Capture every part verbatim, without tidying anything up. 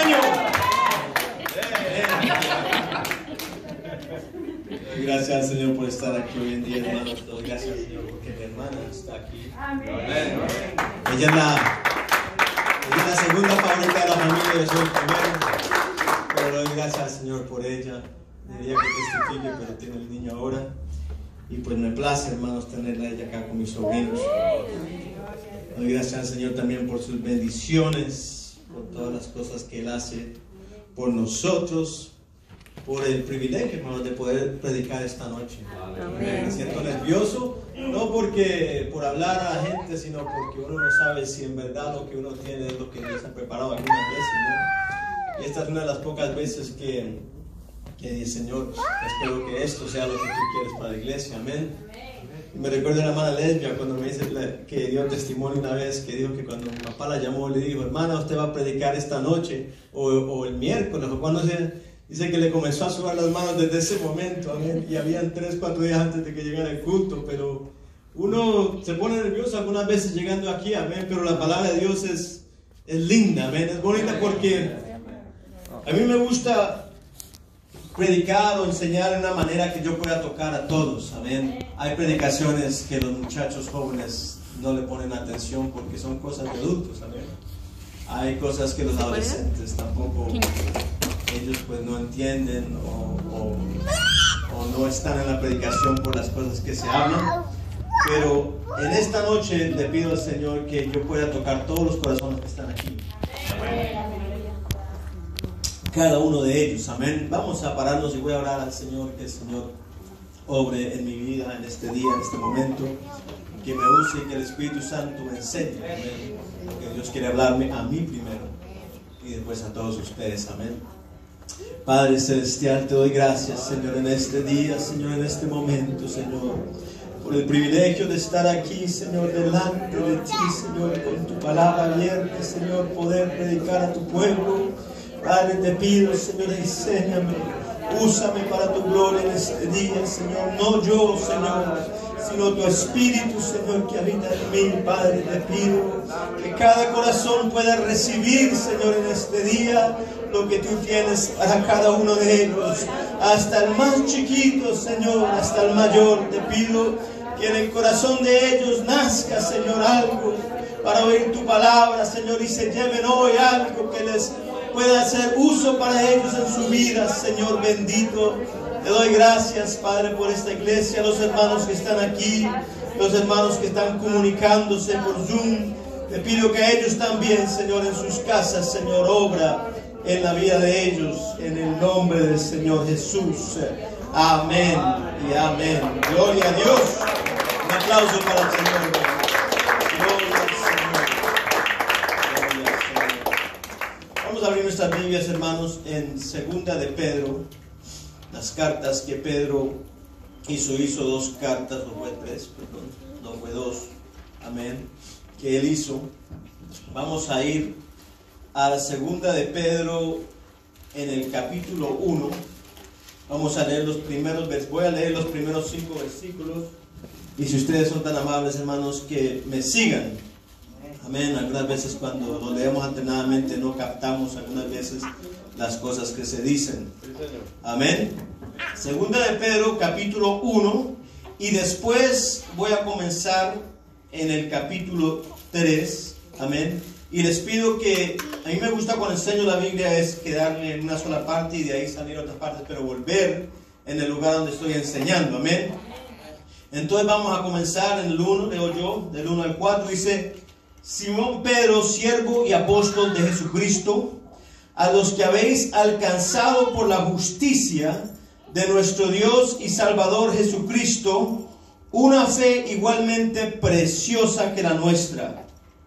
año. Gracias al Señor por estar aquí hoy en día, hermanos. Doy gracias al Señor porque mi hermana está aquí. Amén. Ella es la, ella es la segunda favorita de la familia, yo soy el primero. Pero doy gracias al Señor por ella. Diría que testifique, pero tiene el niño ahora. Y pues me place, hermanos, tenerla ella acá con mis sobrinos. Doy gracias al Señor también por sus bendiciones, por todas las cosas que Él hace por nosotros, por el privilegio, hermanos, de poder predicar esta noche. Amén. Me siento nervioso, no porque por hablar a la gente, sino porque uno no sabe si en verdad lo que uno tiene es lo que Dios ha preparado algunas veces, ¿no? Y esta es una de las pocas veces que, que dice, Señor, espero que esto sea lo que tú quieres para la iglesia. Amén. Y me recuerdo a la hermana Lesbia cuando me dice que dio testimonio una vez, que dijo que cuando mi papá la llamó, le dijo, hermana, usted va a predicar esta noche, o, o el miércoles, o cuando se... Dice que le comenzó a sudar las manos desde ese momento, amén. Y habían tres, cuatro días antes de que llegara el culto, pero uno se pone nervioso algunas veces llegando aquí, amén. Pero la palabra de Dios es, es linda, amén. Es bonita porque a mí me gusta predicar o enseñar de una manera que yo pueda tocar a todos, amén. Hay predicaciones que los muchachos jóvenes no le ponen atención porque son cosas de adultos, amén. Hay cosas que los adolescentes tampoco... ellos pues no entienden o, o, o no están en la predicación por las cosas que se hablan. Pero en esta noche le pido al Señor que yo pueda tocar todos los corazones que están aquí. Cada uno de ellos, amén. Vamos a pararnos y voy a orar al Señor, que el Señor obre en mi vida en este día, en este momento, que me use y que el Espíritu Santo me enseñe, amén. Porque Dios quiere hablarme a mí primero y después a todos ustedes, amén. Padre Celestial, te doy gracias, Señor, en este día, Señor, en este momento, Señor, por el privilegio de estar aquí, Señor, delante de ti, Señor, con tu palabra abierta, Señor, poder predicar a tu pueblo. Padre, te pido, Señor, enséñame, úsame para tu gloria en este día, Señor, no yo, Señor, sino tu Espíritu, Señor, que habita en mí. Padre, te pido que cada corazón pueda recibir, Señor, en este día lo que tú tienes para cada uno de ellos, hasta el más chiquito, Señor, hasta el mayor. Te pido que en el corazón de ellos nazca, Señor, algo para oír tu palabra, Señor, y se lleven hoy algo que les pueda hacer uso para ellos en su vida, Señor bendito. Te doy gracias, Padre, por esta iglesia, los hermanos que están aquí, los hermanos que están comunicándose por Zoom. Te pido que ellos también, Señor, en sus casas, Señor, obra en la vida de ellos, en el nombre del Señor Jesús. Amén y amén. Gloria a Dios. Un aplauso para el Señor. Gloria al Señor. Gloria al Señor. Vamos a abrir nuestras Biblias, hermanos, en Segunda de Pedro. Las cartas que Pedro hizo, hizo dos cartas, o fue tres, perdón, no fue dos, amén, que él hizo. Vamos a ir a la Segunda de Pedro en el capítulo uno. Vamos a leer los primeros versículos, voy a leer los primeros cinco versículos, y si ustedes son tan amables, hermanos, que me sigan. Amén. Algunas veces cuando lo leemos alternadamente no captamos algunas veces las cosas que se dicen. Amén. Segunda de Pedro, capítulo uno, y después voy a comenzar en el capítulo tres. Amén. Y les pido que, a mí me gusta cuando enseño la Biblia es quedarme en una sola parte y de ahí salir a otras partes, pero volver en el lugar donde estoy enseñando. Amén. Entonces vamos a comenzar en el uno, leo yo, del uno al cuatro, dice: Simón Pedro, siervo y apóstol de Jesucristo, a los que habéis alcanzado por la justicia de nuestro Dios y Salvador Jesucristo una fe igualmente preciosa que la nuestra.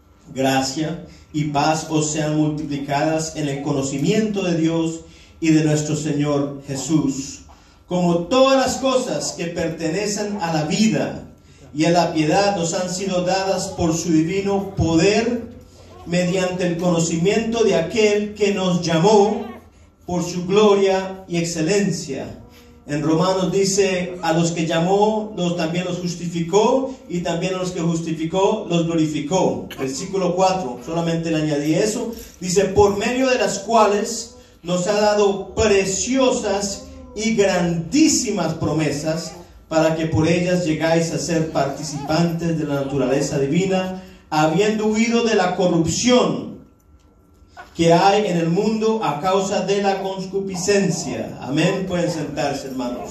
Gracia y paz os sean multiplicadas en el conocimiento de Dios y de nuestro Señor Jesús, como todas las cosas que pertenecen a la vida y a la piedad nos han sido dadas por su divino poder, mediante el conocimiento de aquel que nos llamó por su gloria y excelencia, En Romanos dice, a los que llamó, los, también los justificó, y también a los que justificó, los glorificó. Versículo cuatro, solamente le añadí eso. Dice, por medio de las cuales nos ha dado preciosas y grandísimas promesas, para que por ellas llegáis a ser participantes de la naturaleza divina, habiendo huido de la corrupción que hay en el mundo a causa de la concupiscencia. Amén. Pueden sentarse, hermanos.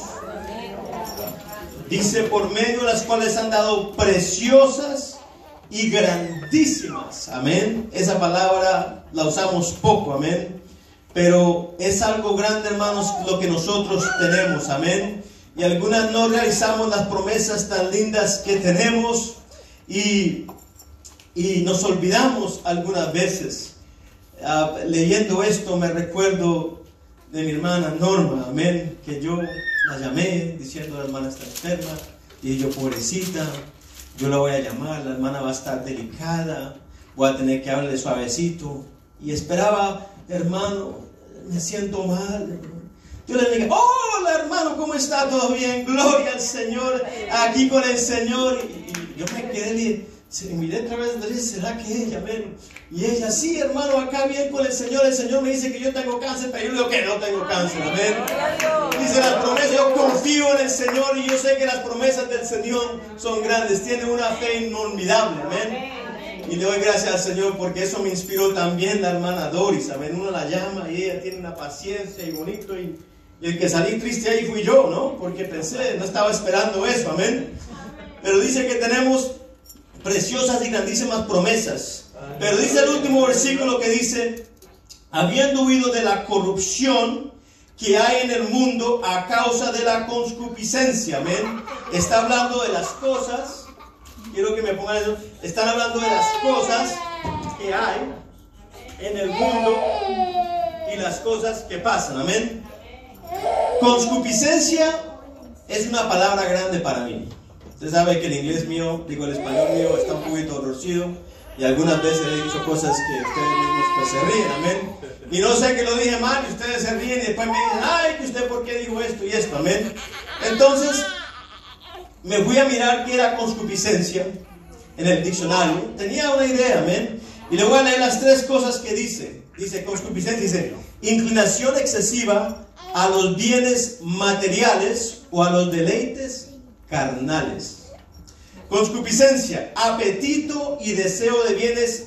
Dice, por medio de las cuales han dado preciosas y grandísimas. Amén. Esa palabra la usamos poco. Amén. Pero es algo grande, hermanos, lo que nosotros tenemos. Amén. Y algunas no realizamos las promesas tan lindas que tenemos y, y nos olvidamos algunas veces. Uh, leyendo esto me recuerdo de mi hermana Norma, amén, que yo la llamé diciendo la hermana está enferma, y yo, pobrecita, yo la voy a llamar, la hermana va a estar delicada, voy a tener que hablarle suavecito, y esperaba, hermano, me siento mal. Yo le dije, hola hermano, ¿cómo está? ¿Todo bien? Gloria al Señor, aquí con el Señor. Y, y yo me quedé y miré a través de él, ¿será que ella? Amén. Y ella, sí hermano, acá bien con el Señor. El Señor me dice que yo tengo cáncer, pero yo le digo que no tengo cáncer. Amén. Dice las promesas, yo confío en el Señor y yo sé que las promesas del Señor son grandes. Tiene una fe inolvidable. Amén. Y le doy gracias al Señor porque eso me inspiró también la hermana Doris. Amén. Uno la llama y ella tiene una paciencia y bonito. Y, y el que salí triste ahí fui yo, ¿no? Porque pensé, no estaba esperando eso. Amén. Pero dice que tenemos preciosas y grandísimas promesas. Pero dice el último versículo que dice, habiendo huido de la corrupción que hay en el mundo a causa de la concupiscencia. Amén. Está hablando de las cosas, quiero que me pongan eso, están hablando de las cosas que hay en el mundo y las cosas que pasan. Amén. Concupiscencia es una palabra grande para mí. Usted sabe que el inglés mío, digo el español mío, está un poquito torcido y algunas veces he dicho cosas que ustedes mismos pues se ríen, amén. Y no sé que lo dije mal y ustedes se ríen y después me dicen, ay, que usted por qué dijo esto y esto, amén. Entonces, me fui a mirar qué era concupiscencia en el diccionario. Tenía una idea, amén. Y le voy a leer las tres cosas que dice. Dice concupiscencia, dice, inclinación excesiva a los bienes materiales o a los deleites carnales. Concupiscencia, apetito y deseo de bienes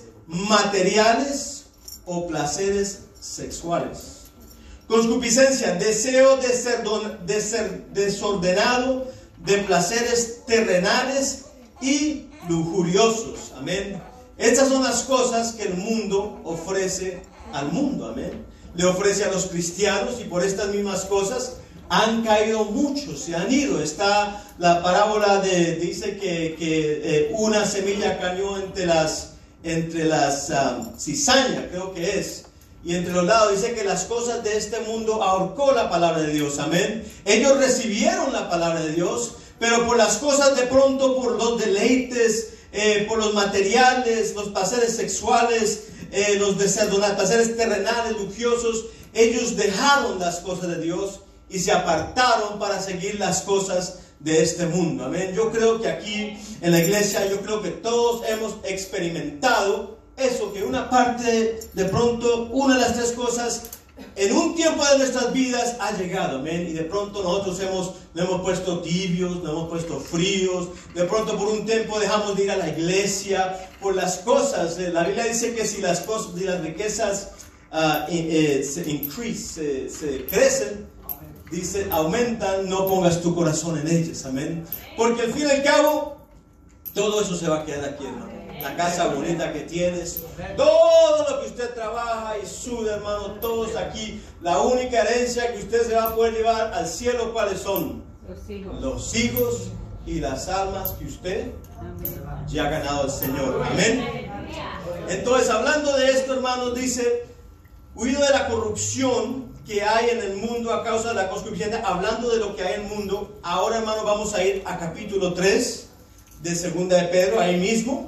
materiales o placeres sexuales. Concupiscencia, deseo de ser, de ser desordenado de placeres terrenales y lujuriosos. Amén. Estas son las cosas que el mundo ofrece al mundo. Amén. Le ofrece a los cristianos y por estas mismas cosas han caído muchos, se han ido. Está la parábola de, dice que, que eh, una semilla cayó entre las, entre las um, cizañas, creo que es, y entre los lados. Dice que las cosas de este mundo ahorcó la palabra de Dios, amén. Ellos recibieron la palabra de Dios, pero por las cosas de pronto, por los deleites, eh, por los materiales, los placeres sexuales, eh, los deseos, los placeres terrenales, lujuriosos, ellos dejaron las cosas de Dios y se apartaron para seguir las cosas de este mundo. Amén. Yo creo que aquí en la iglesia, yo creo que todos hemos experimentado eso, que una parte, de pronto, una de las tres cosas en un tiempo de nuestras vidas ha llegado. Amén. Y de pronto nosotros hemos, nos hemos puesto tibios, nos hemos puesto fríos. De pronto por un tiempo dejamos de ir a la iglesia por las cosas. La Biblia dice que si las cosas y las riquezas uh, eh, se increase, se, se crecen, dice, aumentan, no pongas tu corazón en ellas, amén. Porque al fin y al cabo, todo eso se va a quedar aquí, hermano. La casa bonita que tienes, todo lo que usted trabaja y suda, hermano, todos aquí. La única herencia que usted se va a poder llevar al cielo, ¿cuáles son? Los hijos. Los hijos y las almas que usted ya ha ganado al Señor, amén. Entonces, hablando de esto, hermanos, dice, huido de la corrupción que hay en el mundo a causa de la concupiscencia. Hablando de lo que hay en el mundo, ahora, hermano, vamos a ir a capítulo tres de segunda de Pedro, ahí mismo,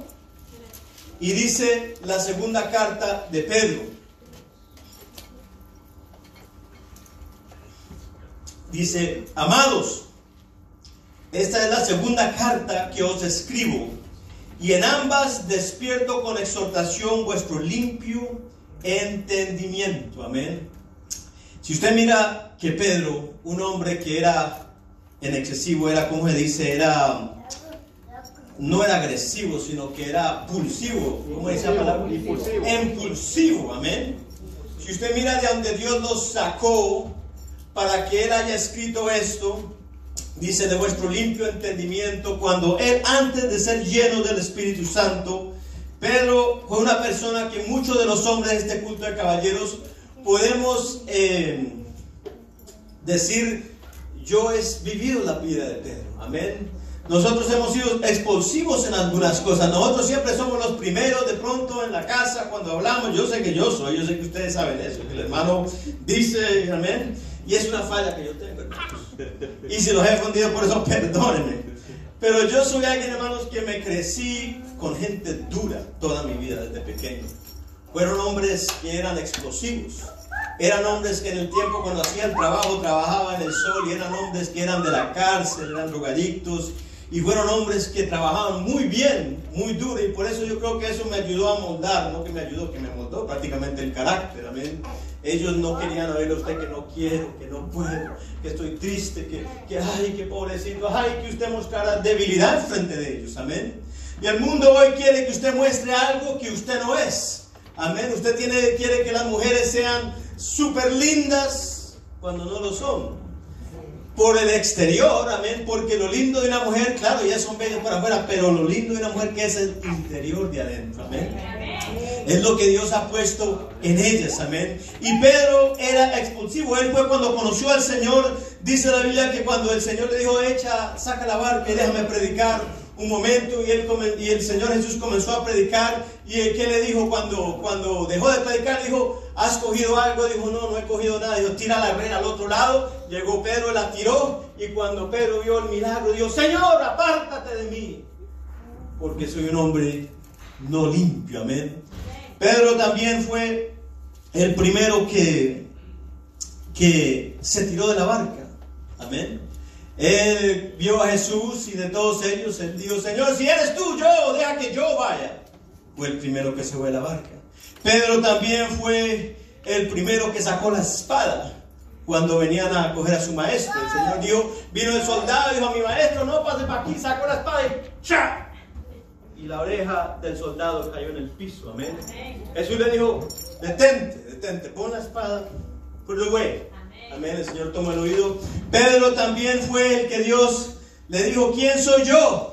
y dice la segunda carta de Pedro, Dice: amados, esta es la segunda carta que os escribo, y en ambas despierto con exhortación vuestro limpio entendimiento. Amén. Si usted mira que Pedro, un hombre que era en excesivo, era, como se dice, era, no era agresivo, sino que era pulsivo. ¿Cómo dice la palabra? Impulsivo. Impulsivo, amén. Si usted mira de donde Dios los sacó para que él haya escrito esto, dice: de vuestro limpio entendimiento, cuando él, antes de ser lleno del Espíritu Santo, Pedro fue una persona que muchos de los hombres de este culto de caballeros podemos eh, decir: yo he vivido la vida de Pedro. Amén. Nosotros hemos sido expulsivos en algunas cosas. Nosotros siempre somos los primeros de pronto en la casa cuando hablamos. Yo sé que yo soy, yo sé que ustedes saben eso, que el hermano dice amén, y es una falla que yo tengo, hermanos. Y si los he ofendido por eso, perdónenme. Pero yo soy alguien, hermanos, que me crecí con gente dura toda mi vida desde pequeño. Fueron hombres que eran explosivos. Eran hombres que en el tiempo cuando hacían trabajo, trabajaban en el sol, y eran hombres que eran de la cárcel, eran drogadictos, y fueron hombres que trabajaban muy bien, muy duro, y por eso yo creo que eso me ayudó a moldar, no que me ayudó, que me moldó prácticamente el carácter. Amén. Ellos no querían oírle a usted que no quiero, que no puedo, que estoy triste, que, que ay, que pobrecito, ay, que usted mostrara debilidad frente de ellos. Amén. Y el mundo hoy quiere que usted muestre algo que usted no es. Amén. Usted tiene, quiere que las mujeres sean súper lindas cuando no lo son. Por el exterior, amén, porque lo lindo de una mujer, claro, ya son bellas por afuera, pero lo lindo de una mujer que es el interior de adentro, amén. Es lo que Dios ha puesto en ellas, amén. Y Pedro era expulsivo. Él fue cuando conoció al Señor. Dice la Biblia que cuando el Señor le dijo: echa, saca la barca y déjame predicar un momento, y, él, y el Señor Jesús comenzó a predicar. Y el que le dijo cuando, cuando dejó de predicar, dijo: ¿has cogido algo? Dijo: no, no he cogido nada. Dijo: tira la red al otro lado. Llegó Pedro, la tiró, y cuando Pedro vio el milagro, dijo: Señor, apártate de mí, porque soy un hombre no limpio. Amén. Pedro también fue el primero que, que se tiró de la barca. Amén. Él vio a Jesús, y de todos ellos él dijo: Señor, si eres tú, yo, deja que yo vaya. Fue el primero que se fue de la barca. Pedro también fue el primero que sacó la espada cuando venían a coger a su maestro. El Señor dijo, vino el soldado y dijo a mi maestro: no pase para aquí, sacó la espada y ¡cha! Y la oreja del soldado cayó en el piso. Amén. Jesús le dijo: detente, detente, pon la espada, put it away. Amén. El Señor tomó el oído. Pedro también fue el que Dios le dijo: ¿quién soy yo?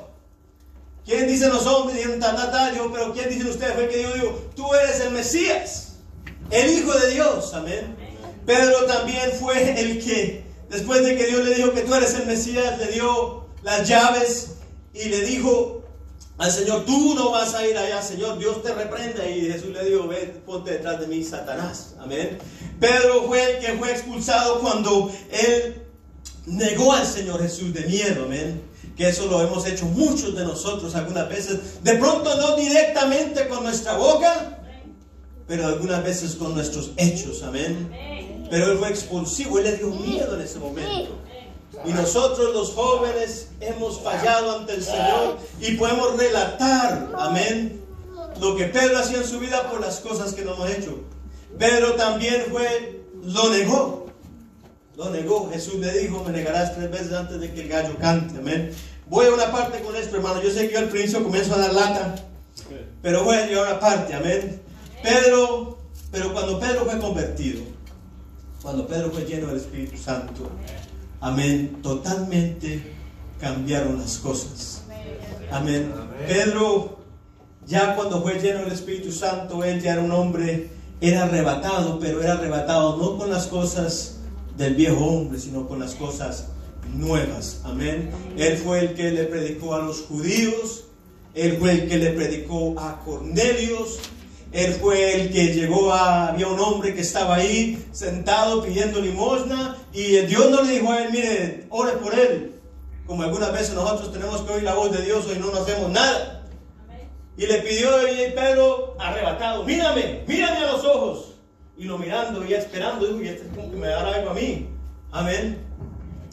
¿Quién dicen los hombres? Dijeron: ta, ta, ta. Dijo: pero ¿quién dicen ustedes? Fue que Dios dijo: tú eres el Mesías, el Hijo de Dios. Amén. Pedro también fue el que, después de que Dios le dijo que tú eres el Mesías, le dio las llaves y le dijo al Señor: tú no vas a ir allá, Señor, Dios te reprenda. Y Jesús le dijo: ven, ponte detrás de mí, Satanás. Amén. Pedro fue el que fue expulsado cuando él negó al Señor Jesús de miedo. Amén. Que eso lo hemos hecho muchos de nosotros algunas veces, de pronto no directamente con nuestra boca, pero algunas veces con nuestros hechos. Amén. Pero él fue expulsivo, él le dio miedo en ese momento. Y nosotros los jóvenes hemos fallado ante el Señor y podemos relatar, amén, lo que Pedro hacía en su vida por las cosas que no hemos hecho. Pedro también fue, lo negó, lo negó. Jesús le dijo: me negarás tres veces antes de que el gallo cante. Amén. Voy a una parte con esto, hermano. Yo sé que yo al principio comienzo a dar lata, pero voy a llegar a una parte. Amén. Pedro, pero cuando Pedro fue convertido, cuando Pedro fue lleno del Espíritu Santo, amén, totalmente cambiaron las cosas. Amén. Pedro, ya cuando fue lleno del Espíritu Santo, él ya era un hombre, era arrebatado, pero era arrebatado no con las cosas del viejo hombre, sino con las cosas nuevas. Amén. Él fue el que le predicó a los judíos, él fue el que le predicó a Cornelios. Él fue el que llegó a... Había un hombre que estaba ahí sentado pidiendo limosna, y Dios no le dijo a él: mire, ore por él. Como algunas veces nosotros tenemos que oír la voz de Dios y no nos hacemos nada. Y le pidió, y Pedro, arrebatado: mírame, mírame a los ojos. Y lo mirando y esperando, dijo: y este es como que me dará algo a mí. Amén.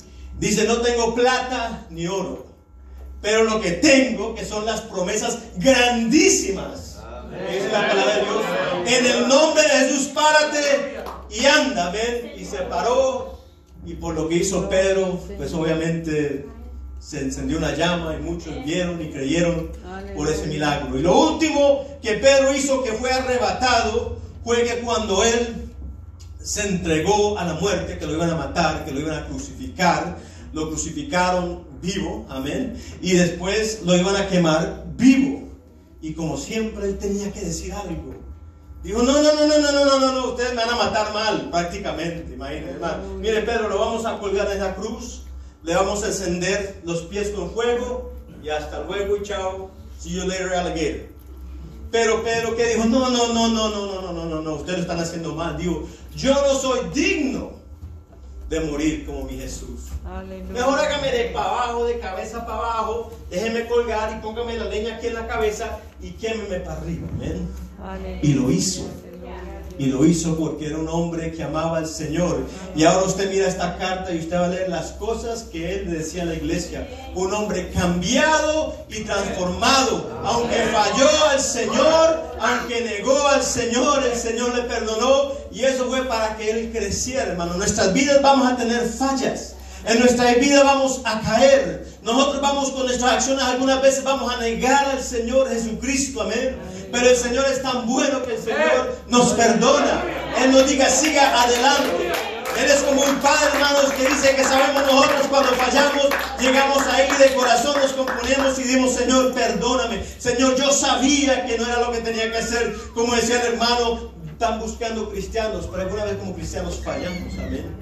Dice, no tengo plata ni oro, pero lo que tengo, que son las promesas grandísimas. Esa es la palabra de Dios. En el nombre de Jesús, párate y anda, ven. Y se paró. Y por lo que hizo Pedro, pues obviamente se encendió una llama y muchos vieron y creyeron por ese milagro. Y lo último que Pedro hizo, que fue arrebatado, fue que cuando él se entregó a la muerte, que lo iban a matar, que lo iban a crucificar, lo crucificaron vivo, amén, y después lo iban a quemar vivo. Y como siempre él tenía que decir algo. Dijo, no, no, no, no, no, no, no, no, no, ustedes me van a matar mal, prácticamente, imagínense, hermano. Mire, Pedro, lo vamos a colgar en la cruz, le vamos a encender los pies con fuego, y hasta luego y chao, see you later, alligator. Pero Pedro, ¿qué dijo? No, no, no, no, no, no, no, no, no, no, ustedes lo están haciendo mal. Digo, yo no soy digno de morir como mi Jesús. Aleluya. Mejor hágame de para abajo, de cabeza para abajo, déjeme colgar y póngame la leña aquí en la cabeza y quémeme para arriba. ¿Ven? Y lo hizo. Y lo hizo porque era un hombre que amaba al Señor. Y ahora usted mira esta carta y usted va a leer las cosas que él decía a la iglesia. Un hombre cambiado y transformado. Aunque falló al Señor, aunque negó al Señor, el Señor le perdonó. Y eso fue para que él creciera, hermano. En nuestras vidas vamos a tener fallas. En nuestra vida vamos a caer. Nosotros vamos con nuestras acciones, algunas veces vamos a negar al Señor Jesucristo, amén. Pero el Señor es tan bueno que el Señor nos perdona. Él nos diga, siga adelante. Él es como un padre, hermanos, que dice que sabemos nosotros cuando fallamos, llegamos ahí de corazón, nos componemos y decimos, Señor, perdóname. Señor, yo sabía que no era lo que tenía que hacer. Como decía el hermano, están buscando cristianos, pero alguna vez como cristianos fallamos, amén.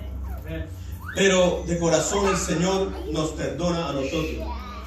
Pero de corazón el Señor nos perdona a nosotros.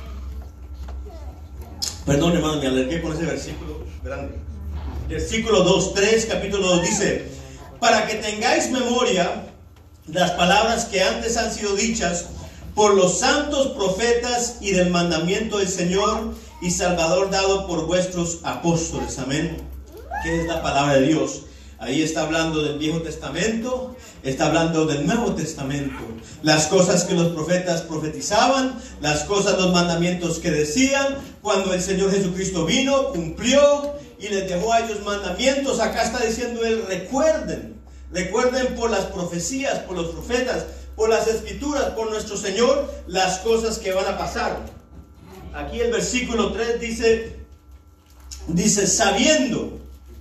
Perdón, hermano, me alergué con ese versículo grande. Versículo dos, tres, capítulo dos dice, para que tengáis memoria de las palabras que antes han sido dichas por los santos profetas y del mandamiento del Señor y Salvador dado por vuestros apóstoles. Amén. ¿Qué es la palabra de Dios? Ahí está hablando del Viejo Testamento, está hablando del Nuevo Testamento. Las cosas que los profetas profetizaban, las cosas, los mandamientos que decían. Cuando el Señor Jesucristo vino, cumplió y les dejó a ellos mandamientos. Acá está diciendo él, recuerden. Recuerden por las profecías, por los profetas, por las escrituras, por nuestro Señor, las cosas que van a pasar. Aquí el versículo tres dice, dice, sabiendo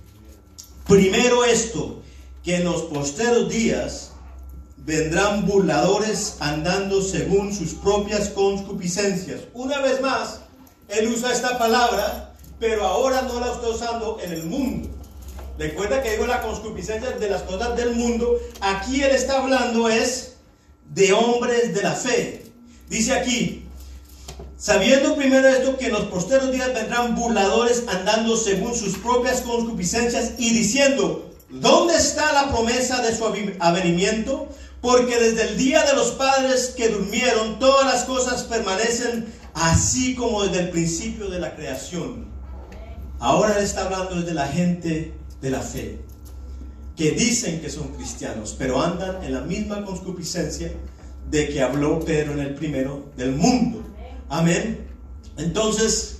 primero esto, que en los postreros días vendrán burladores andando según sus propias concupiscencias. Una vez más, él usa esta palabra, pero ahora no la está usando en el mundo. Recuerda que digo la concupiscencia de las cosas del mundo. Aquí él está hablando es de hombres de la fe. Dice aquí, sabiendo primero esto, que en los postreros días vendrán burladores andando según sus propias concupiscencias y diciendo, ¿dónde está la promesa de su avenimiento? Porque desde el día de los padres que durmieron, todas las cosas permanecen así como desde el principio de la creación. Ahora él está hablando de la gente de la fe, que dicen que son cristianos, pero andan en la misma concupiscencia de que habló Pedro en el primero del mundo. Amén. Entonces,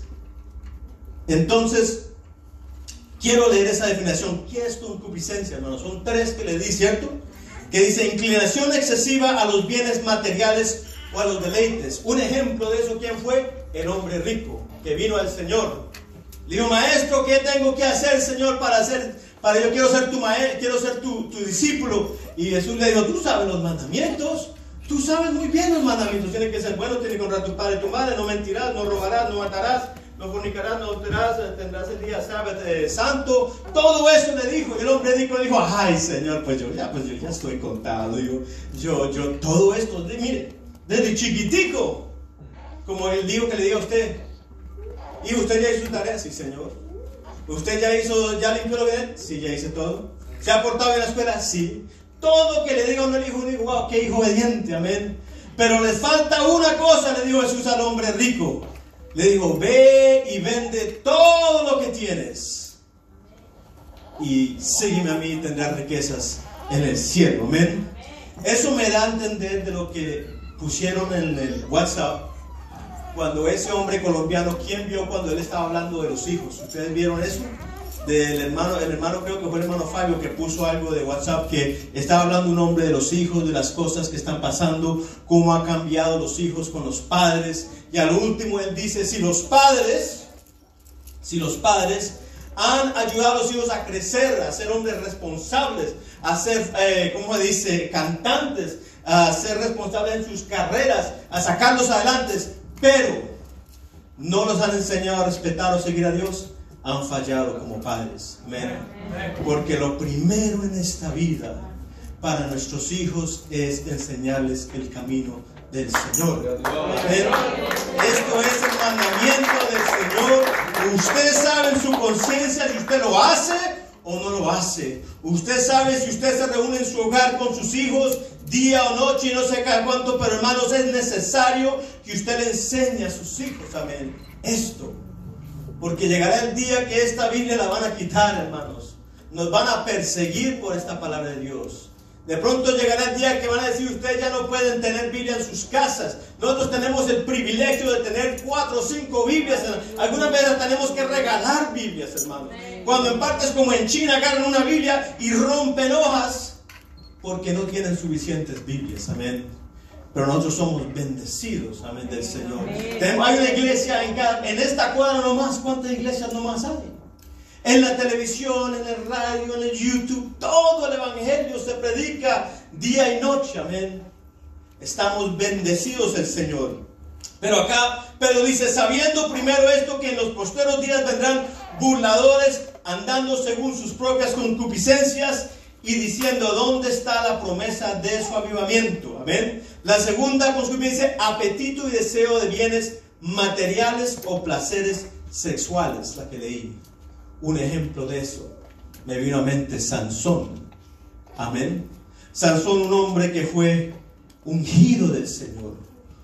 entonces, quiero leer esa definición. ¿Qué es concupiscencia, hermanos? Son tres que le di, ¿cierto? Que dice, inclinación excesiva a los bienes materiales o a los deleites. Un ejemplo de eso, ¿quién fue? El hombre rico, que vino al Señor. Le dijo, maestro, ¿qué tengo que hacer, Señor, para hacer, para yo quiero ser tu maestro, quiero ser tu, tu discípulo? Y Jesús le dijo, tú sabes los mandamientos. Tú sabes muy bien los mandamientos. Tiene que ser bueno, tiene que honrar a tu padre y tu madre, no mentirás, no robarás, no matarás, no fornicarás, no adulterarás, tendrás el día sábado eh, santo. Todo eso le dijo. Y el hombre rico le dijo, ay, Señor, pues yo ya, pues yo ya estoy contado. Yo, yo, yo, todo esto, de, mire, desde chiquitico, como el digo que le diga a usted, y usted ya hizo su tarea, sí, Señor. Usted ya hizo, ya limpió lo que, sí, ya hice todo. ¿Se ha portado bien en la escuela? Sí. Todo que le diga a uno el hijo, digo, wow, qué hijo obediente, amén. Pero les falta una cosa, le dijo Jesús al hombre rico. Le dijo, ve y vende todo lo que tienes y sígueme a mí y tendrás riquezas en el cielo, amén. Eso me da a entender de lo que pusieron en el WhatsApp cuando ese hombre colombiano, ¿quién vio cuando él estaba hablando de los hijos? ¿Ustedes vieron eso? Del hermano, el hermano creo que fue el hermano Fabio que puso algo de WhatsApp, que estaba hablando un hombre de los hijos, de las cosas que están pasando, cómo ha cambiado los hijos con los padres, y al último él dice, si los padres, si los padres han ayudado a los hijos a crecer, a ser hombres responsables, a ser, eh, ¿cómo se dice?, cantantes, a ser responsables en sus carreras, a sacarlos adelante, pero no los han enseñado a respetar o seguir a Dios, han fallado como padres. Amén. Porque lo primero en esta vida para nuestros hijos es enseñarles el camino del Señor. Amén. Esto es el mandamiento del Señor. Usted sabe en su conciencia si usted lo hace o no lo hace. Usted sabe si usted se reúne en su hogar con sus hijos día o noche y no sé cada cuánto, pero hermanos, es necesario que usted le enseñe a sus hijos, amén, esto. Porque llegará el día que esta Biblia la van a quitar, hermanos. Nos van a perseguir por esta palabra de Dios. De pronto llegará el día que van a decir, ustedes ya no pueden tener Biblia en sus casas. Nosotros tenemos el privilegio de tener cuatro o cinco Biblias. Algunas veces tenemos que regalar Biblias, hermanos. Cuando en partes como en China agarran una Biblia y rompen hojas porque no tienen suficientes Biblias, amén. Pero nosotros somos bendecidos, amén, del Señor. Tenemos, hay una iglesia en, cada, en esta cuadra nomás. ¿Cuántas iglesias nomás hay? En la televisión, en el radio, en el YouTube, todo el evangelio se predica día y noche, amén. Estamos bendecidos el Señor. Pero acá Pedro dice, sabiendo primero esto, que en los posteros días vendrán burladores, andando según sus propias concupiscencias, y diciendo, ¿dónde está la promesa de su avivamiento? Amén. La segunda concupiscencia dice, apetito y deseo de bienes materiales o placeres sexuales, la que leí. Un ejemplo de eso me vino a mente Sansón. Amén. Sansón, un hombre que fue ungido del Señor,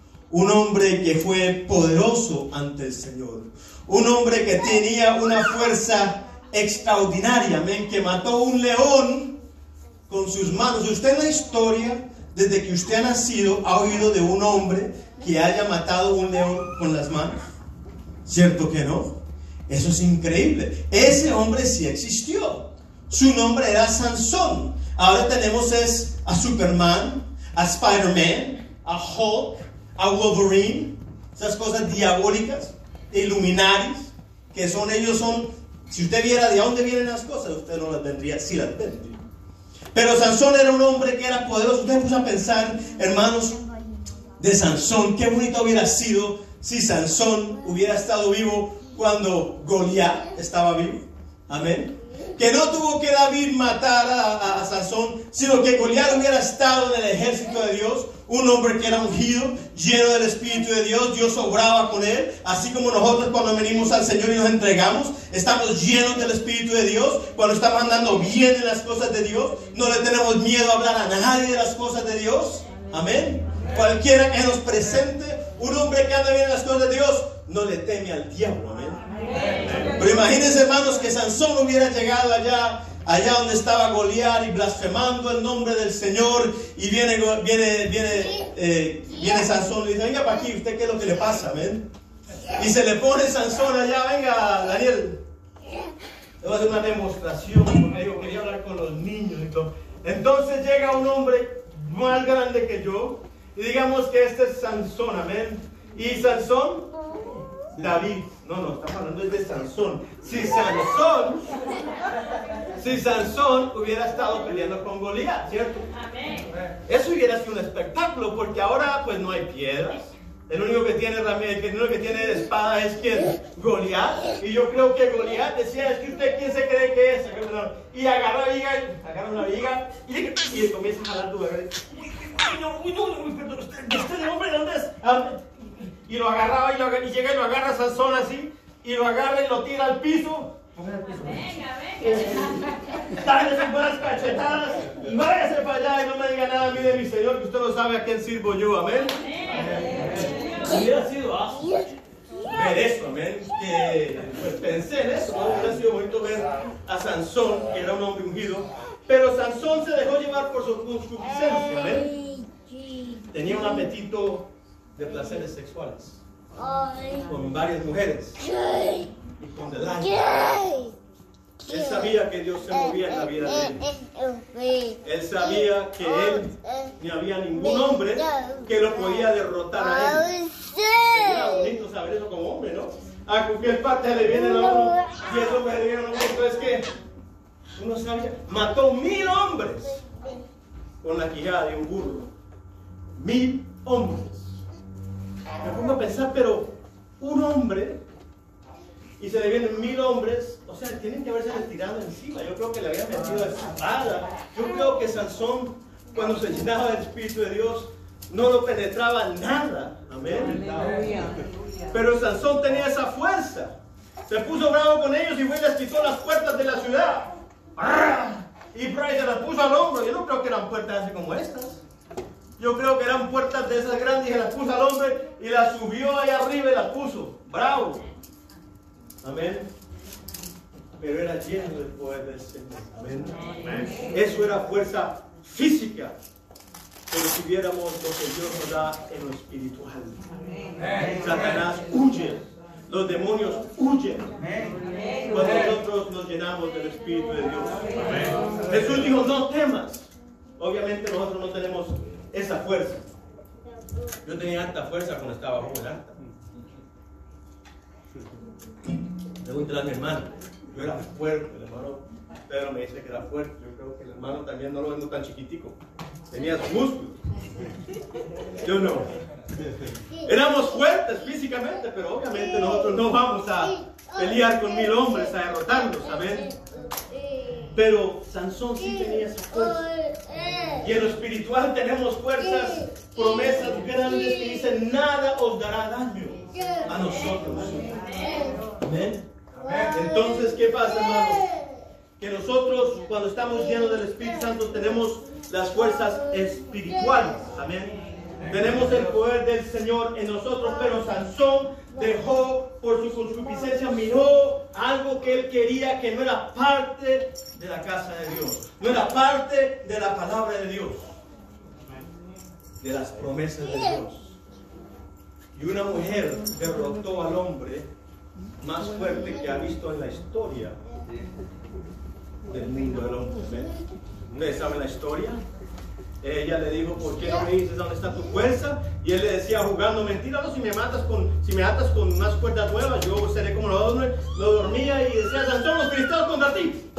un hombre que fue poderoso ante el Señor, un hombre que tenía una fuerza extraordinaria, amén, que mató un león con sus manos. Usted en la historia, desde que usted ha nacido, ha oído de un hombre que haya matado un león con las manos. ¿Cierto que no? Eso es increíble. Ese hombre sí existió. Su nombre era Sansón. Ahora tenemos es a Superman, a Spider-Man, a Hulk, a Wolverine. Esas cosas diabólicas, Illuminaris, que son ellos son. Si usted viera de dónde vienen las cosas, usted no las vendría, sí las vendría. Pero Sansón era un hombre que era poderoso. Usted puso a pensar, hermanos, de Sansón, qué bonito hubiera sido si Sansón hubiera estado vivo cuando Goliat estaba vivo. Amén. Que no tuvo que David matar a, a, a Sansón, sino que Goliat hubiera estado en el ejército de Dios. Un hombre que era ungido, lleno del Espíritu de Dios. Dios obraba con él. Así como nosotros cuando venimos al Señor y nos entregamos, estamos llenos del Espíritu de Dios. Cuando estamos andando bien en las cosas de Dios, no le tenemos miedo a hablar a nadie de las cosas de Dios. Amén. Cualquiera que nos presente, un hombre que anda bien en las cosas de Dios, no le teme al diablo. Amén. Pero imagínense, hermanos, que Sansón hubiera llegado allá, allá donde estaba Goliat, y blasfemando el nombre del Señor, y viene, viene, viene, eh, viene Sansón y dice, venga para aquí, ¿usted qué es lo que le pasa? Amén. Y se le pone Sansón allá, venga, Daniel, le voy a hacer una demostración, porque yo quería hablar con los niños y todo. Entonces llega un hombre más grande que yo, y digamos que este es Sansón, amén. Y Sansón, David, no, no, estamos hablando de Sansón. Si Sansón, si Sansón hubiera estado peleando con Goliat, ¿cierto? Amén. Eso hubiera sido un espectáculo, porque ahora pues no hay piedras. El único que tiene ramilla, el único que tiene espada es quien, Goliat. Y yo creo que Goliat decía, es que usted quién se cree que es. Y agarra la viga, agarra una viga y, y le comienza a jalar tu bebé. Uy, no, uy, no, uy, perdón, ¿este, este hombre dónde es? Ah, y lo agarraba y, lo, y llega y lo agarra a Sansón así, y lo agarra y lo tira al piso. Venga, venga. Dale sus buenas cachetadas y váyase para allá y no me diga nada a mí de mi Señor, que usted no sabe a quién sirvo yo, amén. Hubiera sido así ver eso, amén. Que pues pensé en eso, ¿no? Hubiera sido bonito ver a Sansón, que era un hombre ungido, pero Sansón se dejó llevar por su concupiscencia, amén. tenía un apetito de placeres sexuales con varias mujeres y con Delilah. Él sabía que Dios se movía en la vida de él. Él sabía que él ni había ningún hombre que lo podía derrotar a él. Sería bonito saber eso como hombre, ¿no? A cualquier parte le viene a uno y eso me viene a uno. Entonces, ¿qué? Uno sabía, mató mil hombres con la quijada de un burro. Mil hombres. Me pongo a pensar, pero un hombre y se le vienen mil hombres, o sea, tienen que haberse retirado encima. Yo creo que le habían metido espada. Yo creo que Sansón, cuando se llenaba del Espíritu de Dios, no lo penetraba nada. Amén. Pero Sansón tenía esa fuerza. Se puso bravo con ellos y fue y les quitó las puertas de la ciudad. Y por ahí se las puso al hombro. Yo no creo que eran puertas así como estas. Yo creo que eran puertas de esas grandes y se las puso al hombre y las subió ahí arriba y las puso. Bravo. Amén. Pero era lleno del poder del Señor. Amén. Amén. Eso era fuerza física. Pero si viéramos lo que Dios nos da en lo espiritual. Amén. Satanás huye. Los demonios huyen. Amén. Cuando nosotros nos llenamos del Espíritu de Dios. Amén. Jesús dijo, no temas. Obviamente nosotros no tenemos esa fuerza. Yo tenía alta fuerza cuando estaba joven, alta. Debo entrar a mi hermano. Yo era fuerte, el hermano Pedro me dice que era fuerte. Yo creo que el hermano también no lo vendo tan chiquitico. Tenía sus músculos. Yo no. Éramos fuertes físicamente, pero obviamente nosotros no vamos a pelear con mil hombres, a derrotarlos, ¿saben? Pero Sansón sí tenía esa fuerza. Y en lo espiritual tenemos fuerzas, promesas grandes que dicen, nada os dará daño a nosotros. Amén. Entonces, ¿qué pasa, hermanos? Que nosotros, cuando estamos llenos del Espíritu Santo, tenemos las fuerzas espirituales. Amén. Tenemos el poder del Señor en nosotros, pero Sansón dejó, por su concupiscencia, miró algo que él quería que no era parte de la casa de Dios, no era parte de la palabra de Dios, de las promesas de Dios. Y una mujer derrotó al hombre más fuerte que ha visto en la historia del mundo del hombre. ¿Ven? ¿Ustedes saben la historia? Ella le dijo, ¿por qué no me dices dónde está tu fuerza? Y él le decía, jugando, mentira, no, si me matas con, si me atas con unas cuerdas nuevas, yo seré como los hombres. Lo dormía y decía, Sansón, los filisteos contra ti.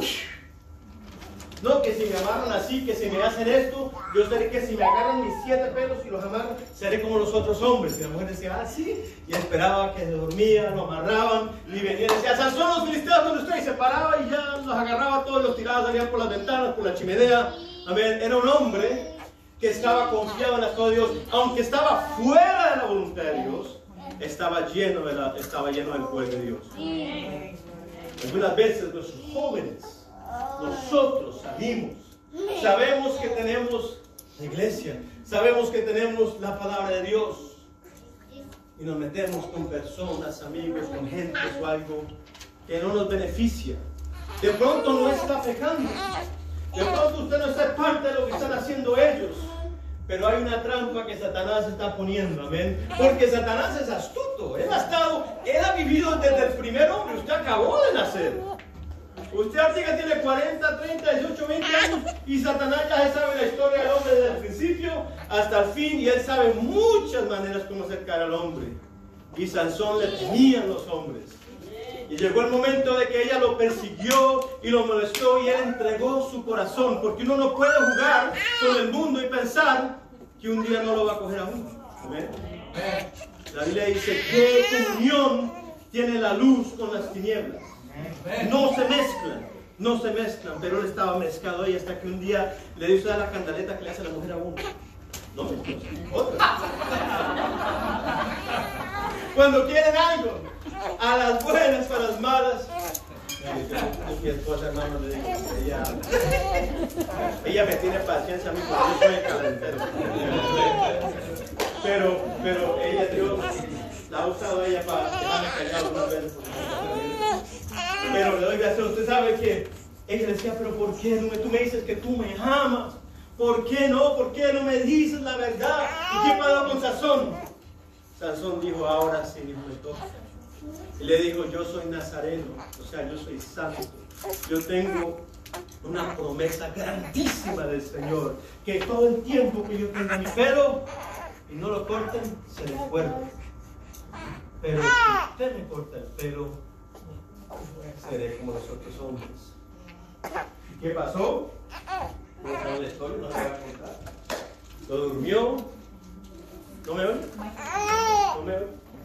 No, que si me amarran así, que si me hacen esto, yo seré que si me agarran mis siete pelos y los amarran, seré como los otros hombres. Y la mujer decía, ah, sí. Y esperaba que se dormía, lo amarraban, y venía y decía, Sansón, los filisteos donde estoy. Y se paraba y ya los agarraba todos, los tiraba, salían por las ventanas, por la chimenea. Amén. Era un hombre que estaba confiado en las cosas de Dios, aunque estaba fuera de la voluntad de Dios, estaba lleno, de la, estaba lleno del poder de Dios. Algunas veces los jóvenes, nosotros salimos, sabemos que tenemos la iglesia, sabemos que tenemos la palabra de Dios y nos metemos con personas, amigos, con gente o algo que no nos beneficia. De pronto no está pecando. De pronto usted no está parte de lo que están haciendo ellos, pero hay una trampa que Satanás está poniendo, amén. Porque Satanás es astuto. Él ha estado, él ha vivido desde el primer hombre. Usted acabó de nacer. Usted ahorita tiene cuarenta, treinta, dieciocho, veinte años y Satanás ya se sabe la historia del hombre desde el principio hasta el fin y él sabe muchas maneras como acercar al hombre. Y Sansón le temían los hombres. Y llegó el momento de que ella lo persiguió y lo molestó y él entregó su corazón. Porque uno no puede jugar con el mundo y pensar que un día no lo va a coger a uno. ¿Amén? La Biblia dice, ¿qué comunión tiene la luz con las tinieblas? No se mezclan, no se mezclan. Pero él estaba mezclado ahí hasta que un día le dio usted la cantaleta que le hace la mujer a uno. No me otra. Cuando quieren algo, a las buenas o a las malas. Mi esposa, hermano, le digo, ella, ella me tiene paciencia a mí porque yo soy el calentero. Pero, pero ella, Dios, la ha usado ella para dejarme callado una vez. Pero le doy gracias. Usted sabe que ella decía, pero ¿por qué? Tú me dices que tú me amas. ¿por qué no? ¿Por qué no me dices la verdad? ¿Y qué pasó con Sansón? Sansón dijo, ahora sí, hijo, me toca. Y le dijo, yo soy nazareno, o sea, yo soy santo. Yo tengo una promesa grandísima del Señor, que todo el tiempo que yo tenga mi pelo y no lo corten, se les cuerda. Pero si usted me corta el pelo, seré como los otros hombres. ¿Y qué pasó? No sabe la historia, no se va a contar. Lo durmió. ¿No me oye? ¿No me oye?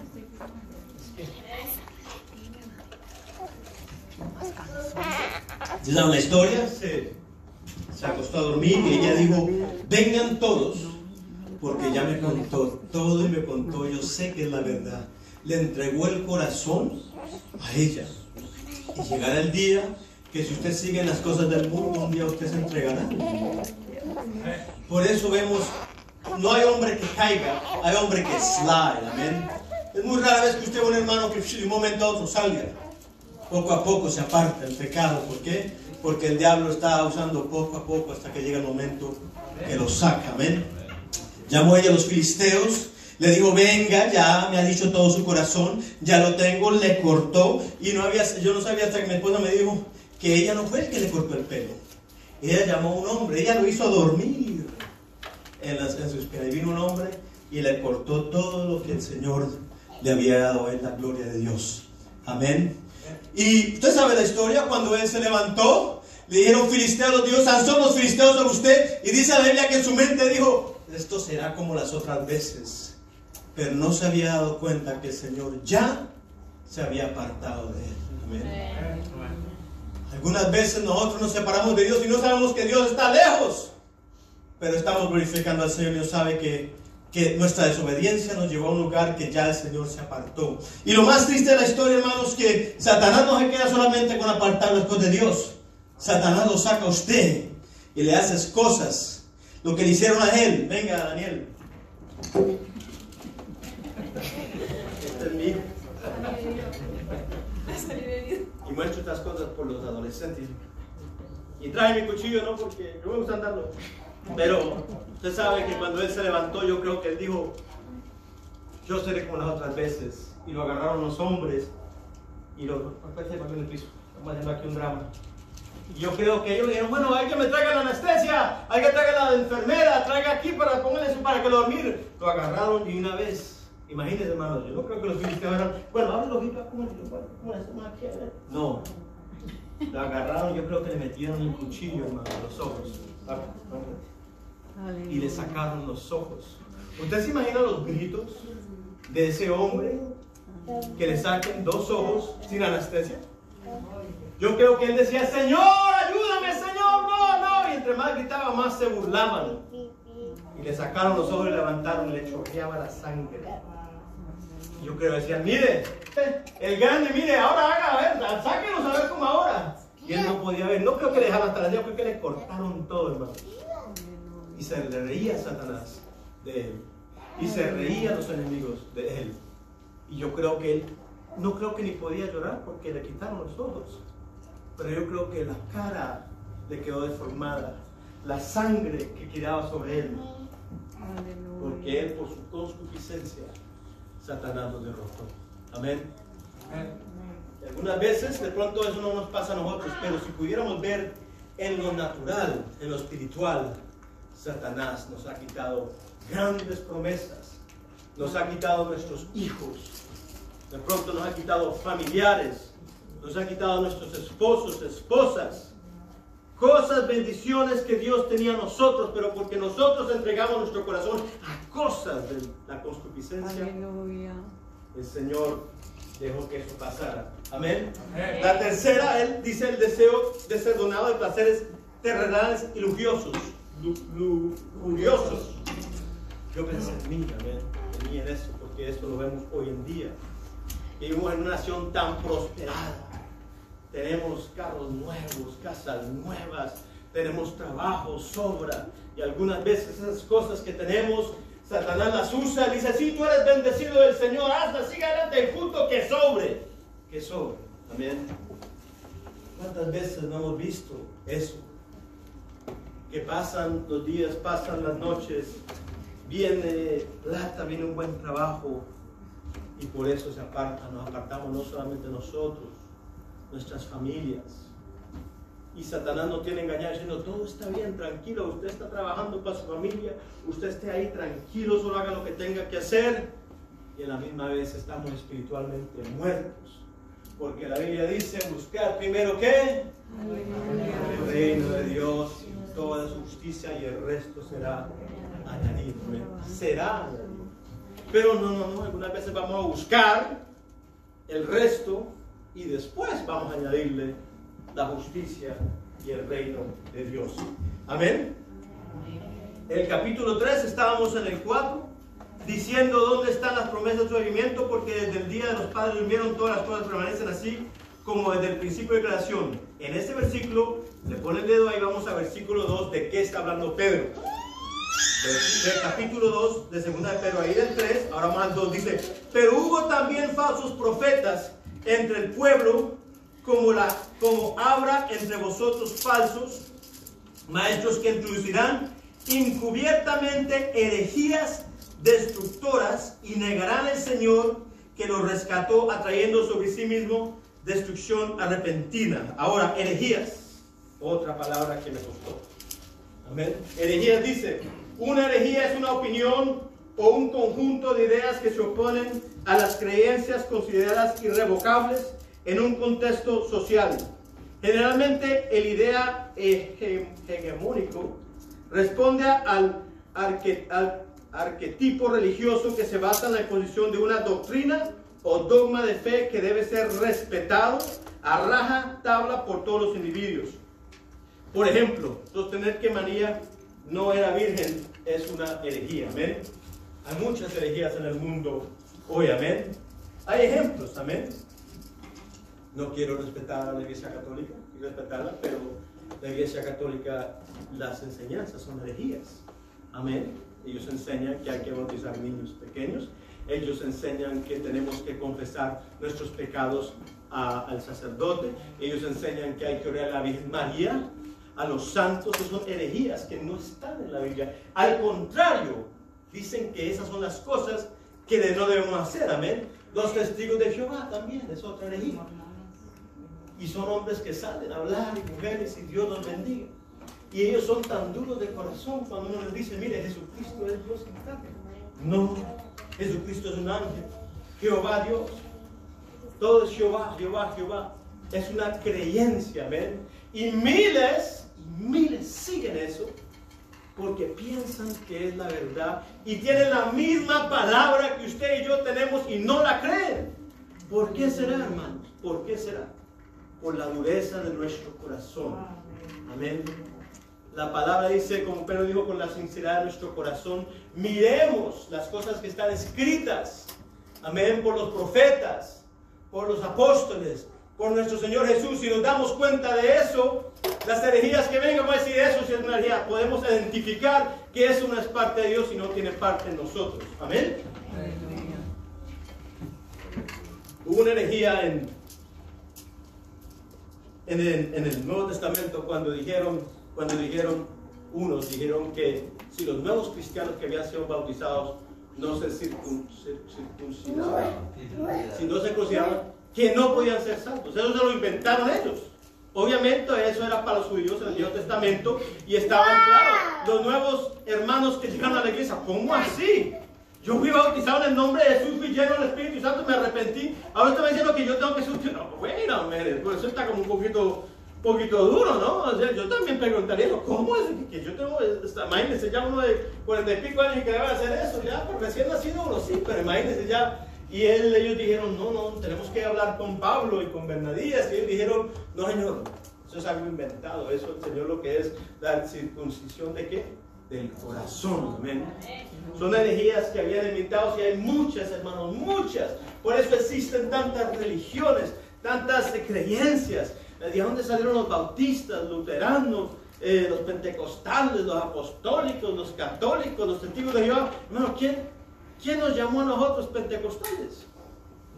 ¿Ya saben la historia? Se, se acostó a dormir y ella dijo, vengan todos, porque ya me contó todo y me contó, yo sé que es la verdad. Le entregó el corazón a ella. Y llegará el día que si usted sigue en las cosas del mundo, un día usted se entregará. Por eso vemos, no hay hombre que caiga, hay hombre que slide, amén. Es muy rara vez que usted ve un hermano que de un momento a otro salga. Poco a poco se aparta el pecado. ¿Por qué? Porque el diablo está usando poco a poco hasta que llega el momento que lo saca, amén. Llamó ella a los filisteos, le dijo, venga, ya me ha dicho todo su corazón, ya lo tengo, le cortó. Y no había, yo no sabía hasta que mi esposa me dijo que ella no fue el que le cortó el pelo. Ella llamó a un hombre, ella lo hizo dormir en, las, en sus piernas. Y vino un hombre y le cortó todo lo que el Señor le había dado a él, la gloria de Dios. Amén. Y usted sabe la historia, cuando él se levantó, le dijeron filisteos, los dios Sansón, los filisteos son usted. Y dice la Biblia que en su mente dijo, esto será como las otras veces. Pero no se había dado cuenta que el Señor ya se había apartado de él. Amén. Algunas veces nosotros nos separamos de Dios y no sabemos que Dios está lejos. Pero estamos glorificando al Señor y Dios sabe que, que nuestra desobediencia nos llevó a un lugar que ya el Señor se apartó. Y lo más triste de la historia, hermanos, que Satanás no se queda solamente con apartar las cosas de Dios. Satanás lo saca a usted y le hace cosas. Lo que le hicieron a él. Venga, Daniel. Este es mi hijo. Y muestro estas cosas por los adolescentes. Y traje mi cuchillo, no porque no me gusta andarlo. Pero usted sabe que cuando él se levantó, yo creo que él dijo, yo seré como las otras veces. Y lo agarraron los hombres y lo pusieron en el piso. Estamos haciendo aquí un drama. Y yo creo que ellos dijeron, bueno, hay que me traiga la anestesia, hay que traiga la enfermera, traiga aquí para ponerle eso para que lo dormir. Lo agarraron y una vez, imagínense, hermanos, yo no creo que los filisteos eran, bueno, abre los ojitos, ¿cómo es? No, lo agarraron, yo creo que le metieron un cuchillo, hermano, en los ojos. Y le sacaron los ojos. ¿Usted se imagina los gritos de ese hombre que le saquen dos ojos sin anestesia? Yo creo que él decía, Señor, ayúdame, Señor, no, no. Y entre más gritaba, más se burlaban. Y le sacaron los ojos y le levantaron y le chorreaba la sangre. Yo creo que decían, mire, el grande, mire, ahora haga, a ver, sáquenos a ver cómo ahora. Y él no podía ver, no creo que le dejaron hasta las diez, creo que le cortaron todo, hermano. Y se le reía Satanás de él. Y se reían los enemigos de él. Y yo creo que él, no creo que ni podía llorar porque le quitaron los ojos. Pero yo creo que la cara le quedó deformada, la sangre que quedaba sobre él. Porque él, por su concupiscencia, Satanás lo derrotó. Amén. Y algunas veces, de pronto eso no nos pasa a nosotros, pero si pudiéramos ver en lo natural, en lo espiritual, Satanás nos ha quitado grandes promesas, nos ha quitado nuestros hijos, de pronto nos ha quitado familiares, nos ha quitado nuestros esposos, esposas, cosas, bendiciones que Dios tenía a nosotros, pero porque nosotros entregamos nuestro corazón a cosas de la concupiscencia, aleluya, el Señor dejó que eso pasara. Amén. Amén. La tercera, él dice el deseo de ser donado de placeres terrenales y lujuriosos. Lujuriosos. Yo pensé en mí, amén, en mí en eso, porque esto lo vemos hoy en día. Vivimos en una nación tan prosperada. Tenemos carros nuevos, casas nuevas, tenemos trabajo, sobra. Y algunas veces esas cosas que tenemos, Satanás las usa. Dice, si tú eres bendecido del Señor, hazla, siga adelante, el fruto que sobre. Que sobre. Amén. ¿Cuántas veces no hemos visto eso? que pasan los días, pasan las noches, viene plata, viene un buen trabajo, y por eso se apartan, nos apartamos no solamente nosotros, nuestras familias. Y Satanás nos tiene engañado diciendo, todo está bien, tranquilo, usted está trabajando para su familia, usted esté ahí tranquilo, solo haga lo que tenga que hacer. Y a la misma vez estamos espiritualmente muertos. Porque la Biblia dice, buscar primero ¿qué? El reino de Dios, toda su justicia, y el resto será añadido. Será añadido. Pero no, no, no, algunas veces vamos a buscar el resto y después vamos a añadirle la justicia y el reino de Dios. Amén. El capítulo tres, estábamos en el cuatro, diciendo dónde están las promesas de su avivamiento, porque desde el día de los padres durmieron, todas las cosas permanecen así como desde el principio de creación. En este versículo, le pone el dedo ahí, vamos a versículo dos, de qué está hablando Pedro. Del, del capítulo dos de segunda de Pedro, ahí del tres, ahora más dos, dice, pero hubo también falsos profetas entre el pueblo, como, la, como habrá entre vosotros falsos maestros que introducirán encubiertamente herejías destructoras y negarán al Señor que los rescató, atrayendo sobre sí mismo destrucción repentina. Ahora, herejías, otra palabra que me costó. Amén. Herejías dice, una herejía es una opinión o un conjunto de ideas que se oponen a las creencias consideradas irrevocables en un contexto social. Generalmente el idea hege hegemónico responde al, arque, al arquetipo religioso que se basa en la exposición de una doctrina o dogma de fe que debe ser respetado a raja tabla por todos los individuos. Por ejemplo, sostener que María no era virgen es una herejía, amén. Hay muchas herejías en el mundo hoy, amén. Hay ejemplos, amén. No quiero respetar a la Iglesia Católica y respetarla, pero la Iglesia Católica, las enseñanzas son herejías, amén. Ellos enseñan que hay que bautizar niños pequeños. Ellos enseñan que tenemos que confesar nuestros pecados a, al sacerdote. Ellos enseñan que hay que orar a la Virgen María, a los santos. Esas son herejías que no están en la Biblia. Al contrario, dicen que esas son las cosas que no debemos hacer, amén. Los testigos de Jehová también es otra herejía. Y son hombres que salen a hablar, y mujeres, y Dios los bendiga. Y ellos son tan duros de corazón cuando uno les dice, mire, Jesucristo es Dios en carne. No, Jesucristo es un ángel. Jehová Dios. Todo es Jehová, Jehová, Jehová. Es una creencia, ¿ven? Y miles, y miles siguen eso porque piensan que es la verdad y tienen la misma palabra que usted y yo tenemos y no la creen. ¿Por qué será, hermanos? ¿Por qué será? Por la dureza de nuestro corazón. Amén. La palabra dice, como Pedro dijo, con la sinceridad de nuestro corazón, miremos las cosas que están escritas, amén, por los profetas, por los apóstoles, por nuestro Señor Jesús. Si nos damos cuenta de eso, las herejías que vengan, vamos a decir, eso sí es una herejía. Podemos identificar que eso no es parte de Dios y no tiene parte en nosotros. Amén. Hubo una herejía en, en, el, en el Nuevo Testamento cuando dijeron, cuando dijeron, unos dijeron que si los nuevos cristianos que habían sido bautizados no se circun, circuncidaban, si no se circuncidaban, que no podían ser santos. Eso se lo inventaron ellos. Obviamente eso era para los judíos en el Viejo Testamento y estaban claros. Los nuevos hermanos que llegaron a la iglesia, ¿cómo así? Yo fui bautizado en el nombre de Jesús, fui lleno del Espíritu Santo, me arrepentí. Ahora está diciendo que yo tengo que sustituir. No, bueno, mire, por eso está como un poquito, poquito duro, ¿no? O sea, yo también preguntaría, ¿cómo es que yo tengo, imagínense ya uno de cuarenta y pico años y que debe hacer eso? Ya, por recién nacido uno sí, pero imagínense ya. Y él, ellos dijeron, no, no, tenemos que hablar con Pablo y con Bernadías. Y ellos dijeron, no, Señor, eso es algo inventado. Eso, el Señor, lo que es la circuncisión de qué? Del corazón, amén. Son herejías que habían inventado y hay muchas, hermanos, muchas. Por eso existen tantas religiones, tantas creencias. ¿De dónde salieron los bautistas, luteranos, eh, los pentecostales, los apostólicos, los católicos, los testigos de Jehová? Hermano, ¿quién, ¿quién nos llamó a nosotros pentecostales?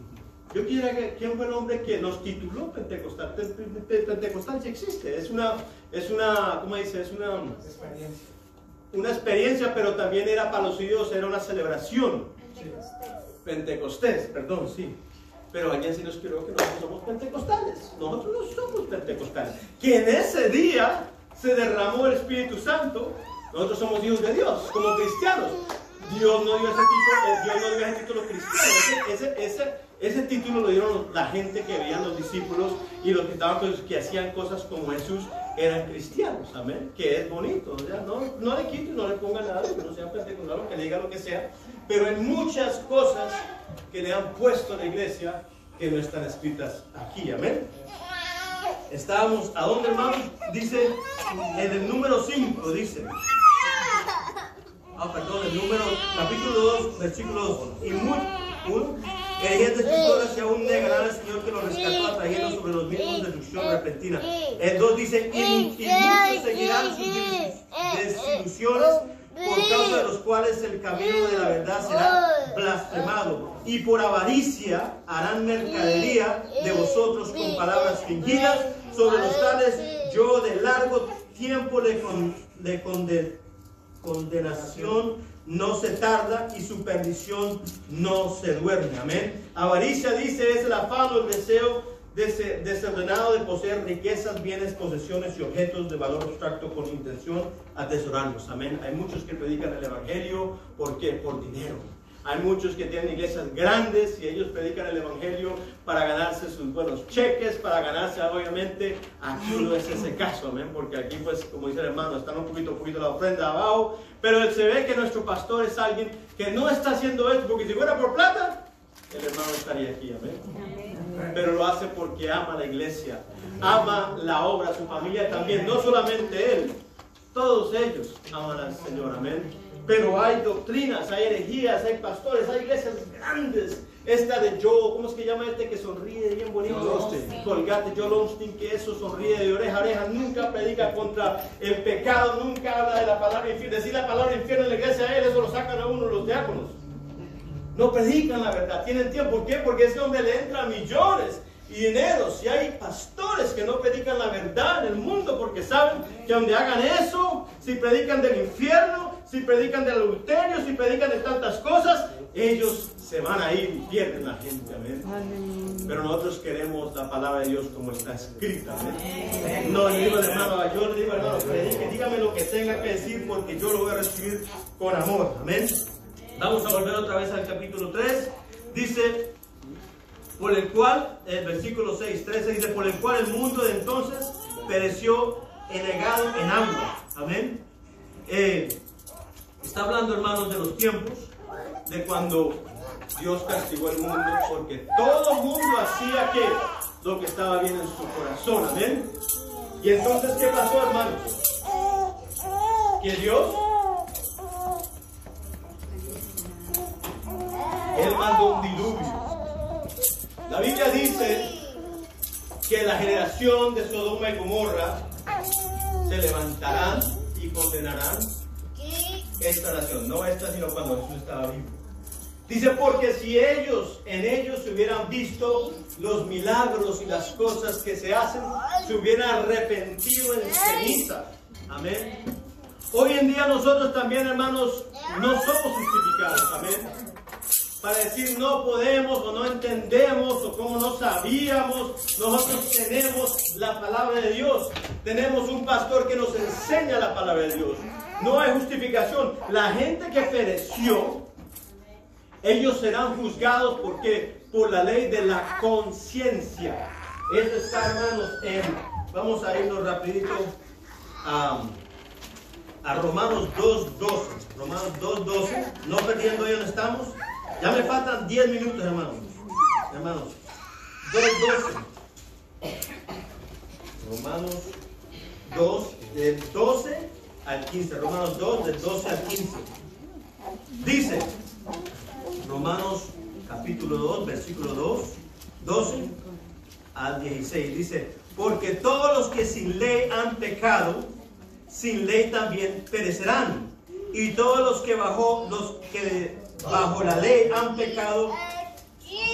Yo quisiera que, ¿quién fue el hombre que nos tituló Pentecostal? Pentecostal sí existe, es una, es una, ¿cómo dice? Es una experiencia. Una experiencia, pero también era para los judíos, era una celebración. Pentecostés. Pentecostés, perdón, sí. Pero allá sí nos quiero que nosotros somos pentecostales. Nosotros no somos pentecostales. Que en ese día se derramó el Espíritu Santo. Nosotros somos hijos de Dios, como cristianos. Dios no dio ese título, Dios no dio ese título cristiano. Ese, ese, ese, ese título lo dieron la gente que veían los discípulos y los que estaban pues, que hacían cosas como Jesús eran cristianos, amén, que es bonito, o sea, no, no le quiten, no le pongan nada, que no sea pentecostal, que le diga lo que sea, pero hay muchas cosas que le han puesto a la iglesia que no están escritas aquí, amén. Estábamos, ¿a dónde, hermanos? Dice, en el número cinco, dice, ah, perdón, el número, capítulo dos, versículo dos, y muy, uno, creyentes pecadores que aún negarán al Señor que los rescató atrayendo sobre los mismos destrucción repentina. El dos dice, y, y muchos seguirán sus desilusiones por causa de los cuales el camino de la verdad será blasfemado. Y por avaricia harán mercadería de vosotros con palabras fingidas. Sobre los tales yo de largo tiempo le, con, le conde, condenación no se tarda y su perdición no se duerme. Amén. Avaricia, dice, es el afán o el deseo desordenado de poseer riquezas, bienes, posesiones y objetos de valor abstracto con intención atesorarlos. Amén. Hay muchos que predican el evangelio, ¿por qué? Por dinero. Hay muchos que tienen iglesias grandes y ellos predican el evangelio para ganarse sus buenos cheques, para ganarse, obviamente, aquí no es ese caso, amén, porque aquí, pues, como dice el hermano, están un poquito, un poquito la ofrenda abajo, pero se ve que nuestro pastor es alguien que no está haciendo esto, porque si fuera por plata, el hermano estaría aquí, amén. Pero lo hace porque ama la iglesia, ama la obra, su familia también, no solamente él, todos ellos aman al Señor, amén. Pero hay doctrinas, hay herejías, hay pastores, hay iglesias grandes. Esta de Joe, ¿cómo es que llama este que sonríe bien bonito? Colgate, Joel Osteen, que eso sonríe de oreja a oreja, nunca predica contra el pecado, nunca habla de la palabra infierno. Decir la palabra infierno en la iglesia a él, eso lo sacan a uno los diáconos. No predican la verdad, tienen tiempo. ¿Por qué? Porque es donde le entran millones y dinero. Si hay pastores que no predican la verdad en el mundo porque saben que donde hagan eso, si predican del infierno, si predican del adulterio, si predican de tantas cosas, ellos se van a ir y pierden la gente, amén. Pero nosotros queremos la palabra de Dios como está escrita, amén. No le digo al hermano, yo le digo al hermano, predique, dígame lo que tenga que decir porque yo lo voy a recibir con amor, amén. Vamos a volver otra vez al capítulo tres, dice, por el cual, el versículo seis, trece dice, por el cual el mundo de entonces pereció enegado en agua, amén. Eh, Está hablando, hermanos, de los tiempos, de cuando Dios castigó el mundo, porque todo el mundo hacía que lo que estaba bien en su corazón, amén. Y entonces, ¿qué pasó, hermanos? Que Dios, Él mandó un diluvio. La Biblia dice que la generación de Sodoma y Gomorra se levantarán y condenarán esta nación, no esta, sino cuando Jesús estaba vivo. Dice, porque si ellos, en ellos se hubieran visto los milagros y las cosas que se hacen, se hubieran arrepentido en ceniza. Amén. Hoy en día nosotros también, hermanos, no somos justificados. Amén. Para decir no podemos o no entendemos o como no sabíamos, nosotros tenemos la palabra de Dios. Tenemos un pastor que nos enseña la palabra de Dios. No hay justificación. La gente que pereció, ellos serán juzgados porque por la ley de la conciencia. Eso está, hermanos, en, vamos a irnos rapidito a, a Romanos dos doce. Romanos dos doce. No perdiendo ahí donde estamos. Ya me faltan diez minutos, hermanos. Hermanos, dos doce. Romanos dos, del doce al quince. Romanos dos, del doce al quince. Dice, Romanos capítulo dos, versículo dos, doce al dieciséis. Dice, porque todos los que sin ley han pecado, sin ley también perecerán. Y todos los que bajo, los que bajo la ley han pecado,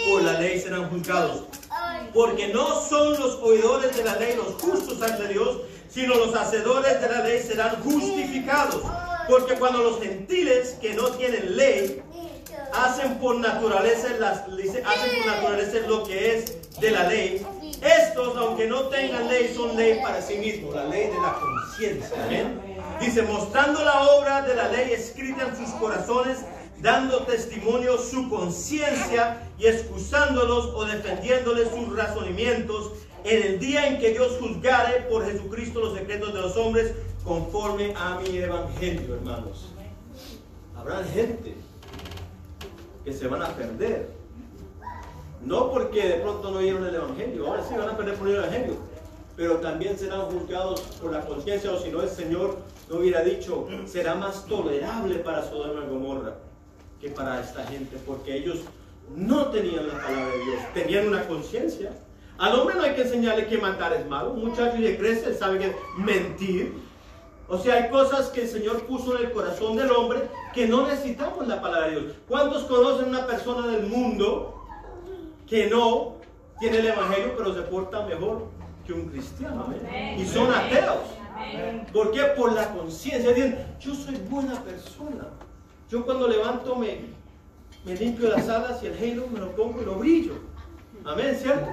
por la ley serán juzgados. Porque no son los oidores de la ley los justos ante Dios, sino los hacedores de la ley serán justificados. Porque cuando los gentiles que no tienen ley hacen por naturaleza, las, hacen por naturaleza lo que es de la ley, estos, aunque no tengan ley, son ley para sí mismos, la ley de la conciencia. Amén. Dice, mostrando la obra de la ley escrita en sus corazones, dando testimonio su conciencia y excusándolos o defendiéndoles sus razonamientos en el día en que Dios juzgare por Jesucristo los secretos de los hombres conforme a mi evangelio, hermanos. Habrá gente que se van a perder, no porque de pronto no oyeron el evangelio, ahora sí van a perder por el evangelio, pero también serán juzgados por la conciencia, o si no el Señor no hubiera dicho, será más tolerable para Sodoma y Gomorra que para esta gente, porque ellos no tenían la palabra de Dios, tenían una conciencia. Al hombre no hay que enseñarle que matar es malo. Un muchacho que crece sabe que mentir. O sea, hay cosas que el Señor puso en el corazón del hombre que no necesitamos la palabra de Dios. ¿Cuántos conocen una persona del mundo que no tiene el evangelio pero se porta mejor que un cristiano? ¿Amén? Y son ateos. ¿Por qué? Por la conciencia. Dicen, yo soy buena persona. Yo cuando levanto me, me limpio las alas y el halo me lo pongo y lo brillo. Amén, ¿cierto?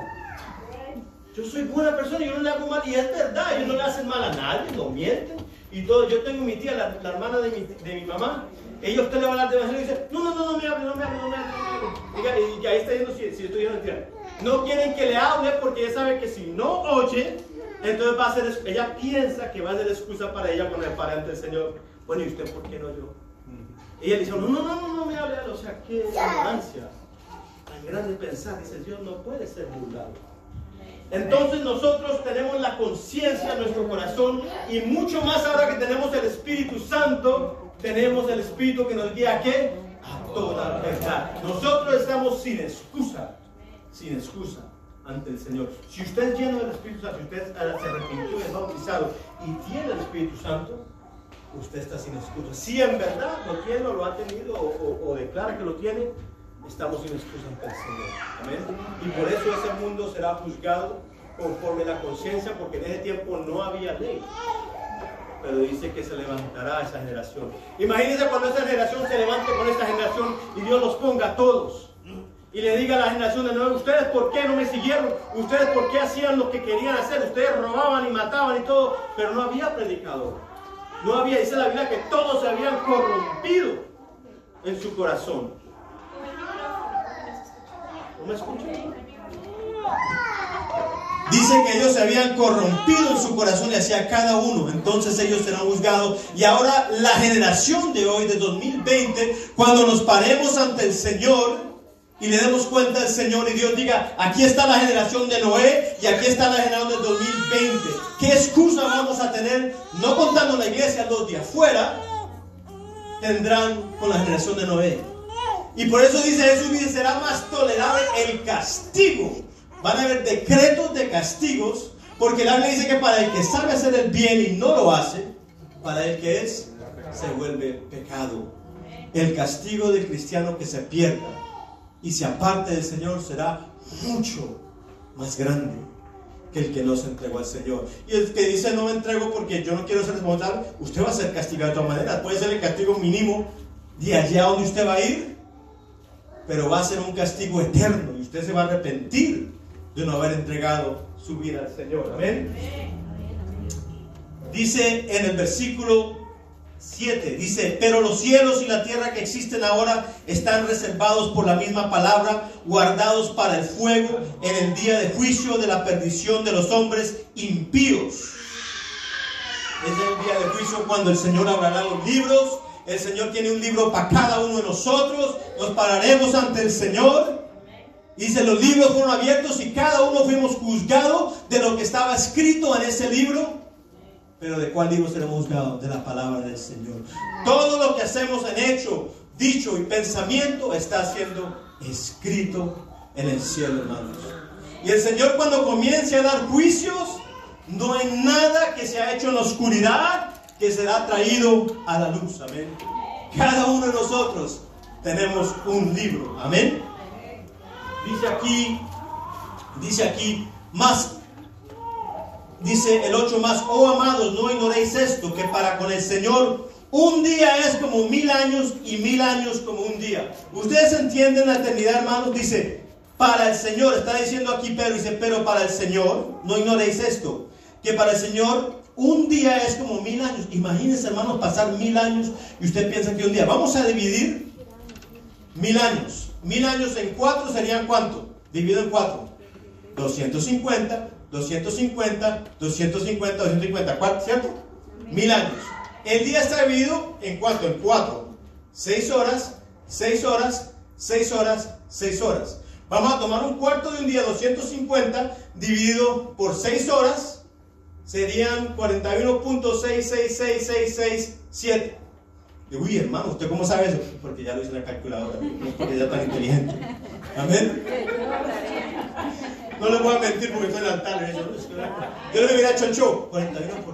Yo soy buena persona, yo no le hago mal, y es verdad, ellos no le hacen mal a nadie, no mienten y todo. Yo tengo mi tía, la, la hermana de mi, de mi mamá, ella usted le va a hablar de evangelio y dice, no, no, no, no me hable, no me hable, no me hable, no me hable. Y, y ahí está diciendo si, si estoy diciendo mentira. No quieren que le hable porque ella sabe que si no oye, entonces va a ser, ella piensa que va a ser excusa para ella cuando le pare ante el Señor. Bueno, ¿y usted por qué no yo? Y ella le dice, no, no, no, no, no me hable, o sea, qué ignorancia tan grande pensar. Dice, Dios no puede ser burlado. Entonces nosotros tenemos la conciencia en nuestro corazón, y mucho más ahora que tenemos el Espíritu Santo, tenemos el Espíritu que nos guía ¿a qué? A toda verdad. Nosotros estamos sin excusa, sin excusa ante el Señor. Si usted es lleno del Espíritu Santo, si usted se arrepintió y es bautizado y tiene el Espíritu Santo, usted está sin excusa. Si en verdad lo tiene o lo ha tenido o, o, o declara que lo tiene, estamos sin excusa ante el Señor. Amén. Y por eso ese mundo será juzgado conforme la conciencia, porque en ese tiempo no había ley. Pero dice que se levantará esa generación. Imagínense cuando esa generación se levante con esta generación y Dios los ponga a todos. Y le diga a la generación de nuevo, ustedes por qué no me siguieron, ustedes por qué hacían lo que querían hacer, ustedes robaban y mataban y todo, pero no había predicador. No había, dice la Biblia, que todos se habían corrompido en su corazón. ¿No me escuchan? Dice que ellos se habían corrompido en su corazón y hacia cada uno. Entonces ellos serán juzgados. Y ahora la generación de hoy, de dos mil veinte, cuando nos paremos ante el Señor y le demos cuenta al Señor y Dios diga, aquí está la generación de Noé y aquí está la generación del dos mil veinte. ¿Qué excusa vamos a tener? No contando la iglesia, los de afuera tendrán con la generación de Noé. Y por eso dice Jesús, dice, será más tolerable el castigo. Van a haber decretos de castigos, porque la Biblia dice que para el que sabe hacer el bien y no lo hace, para el que es, se vuelve pecado. El castigo del cristiano que se pierda y se aparte del Señor será mucho más grande que el que no se entregó al Señor. Y el que dice no me entrego porque yo no quiero ser responsable, usted va a ser castigado de todas maneras. Puede ser el castigo mínimo de allá donde usted va a ir, pero va a ser un castigo eterno y usted se va a arrepentir de no haber entregado su vida al Señor. Amén. Dice en el versículo siete, dice, pero los cielos y la tierra que existen ahora están reservados por la misma palabra, guardados para el fuego en el día de juicio de la perdición de los hombres impíos. Es el día de juicio cuando el Señor abrirá los libros. El Señor tiene un libro para cada uno de nosotros. Nos pararemos ante el Señor. Dice, los libros fueron abiertos y cada uno fuimos juzgados de lo que estaba escrito en ese libro. Pero ¿de cuál libro seremos juzgados? De la palabra del Señor. Todo lo que hacemos en hecho, dicho y pensamiento está siendo escrito en el cielo, hermanos. Y el Señor, cuando comience a dar juicios, no hay nada que se ha hecho en la oscuridad que será traído a la luz. Amén. Cada uno de nosotros tenemos un libro. Amén. Dice aquí, dice aquí, más, dice el ocho más, oh amados, no ignoréis esto, que para con el Señor un día es como mil años y mil años como un día. ¿Ustedes entienden la eternidad, hermanos? Dice, para el Señor, está diciendo aquí Pedro, dice, pero para el Señor, no ignoréis esto, que para el Señor un día es como mil años. Imagínense, hermanos, pasar mil años y usted piensa que un día, vamos a dividir mil años. Mil años en cuatro serían ¿cuánto? Dividido en cuatro. doscientos cincuenta, doscientos cincuenta, doscientos cincuenta, doscientos cincuenta, ¿cuánto? ¿Cierto? Mil años. El día está dividido en cuánto? En cuatro. Seis horas, seis horas, seis horas, seis horas. Vamos a tomar un cuarto de un día, doscientos cincuenta, dividido por seis horas, serían cuarenta y uno punto seis seis seis seis seis siete. Uy, hermano, ¿usted cómo sabe eso? Porque ya lo hice en la calculadora, no es porque ya tan inteligente. Amén. No le voy a mentir porque estoy en el altar. Yo le hubiera hecho el show. cuarenta y uno por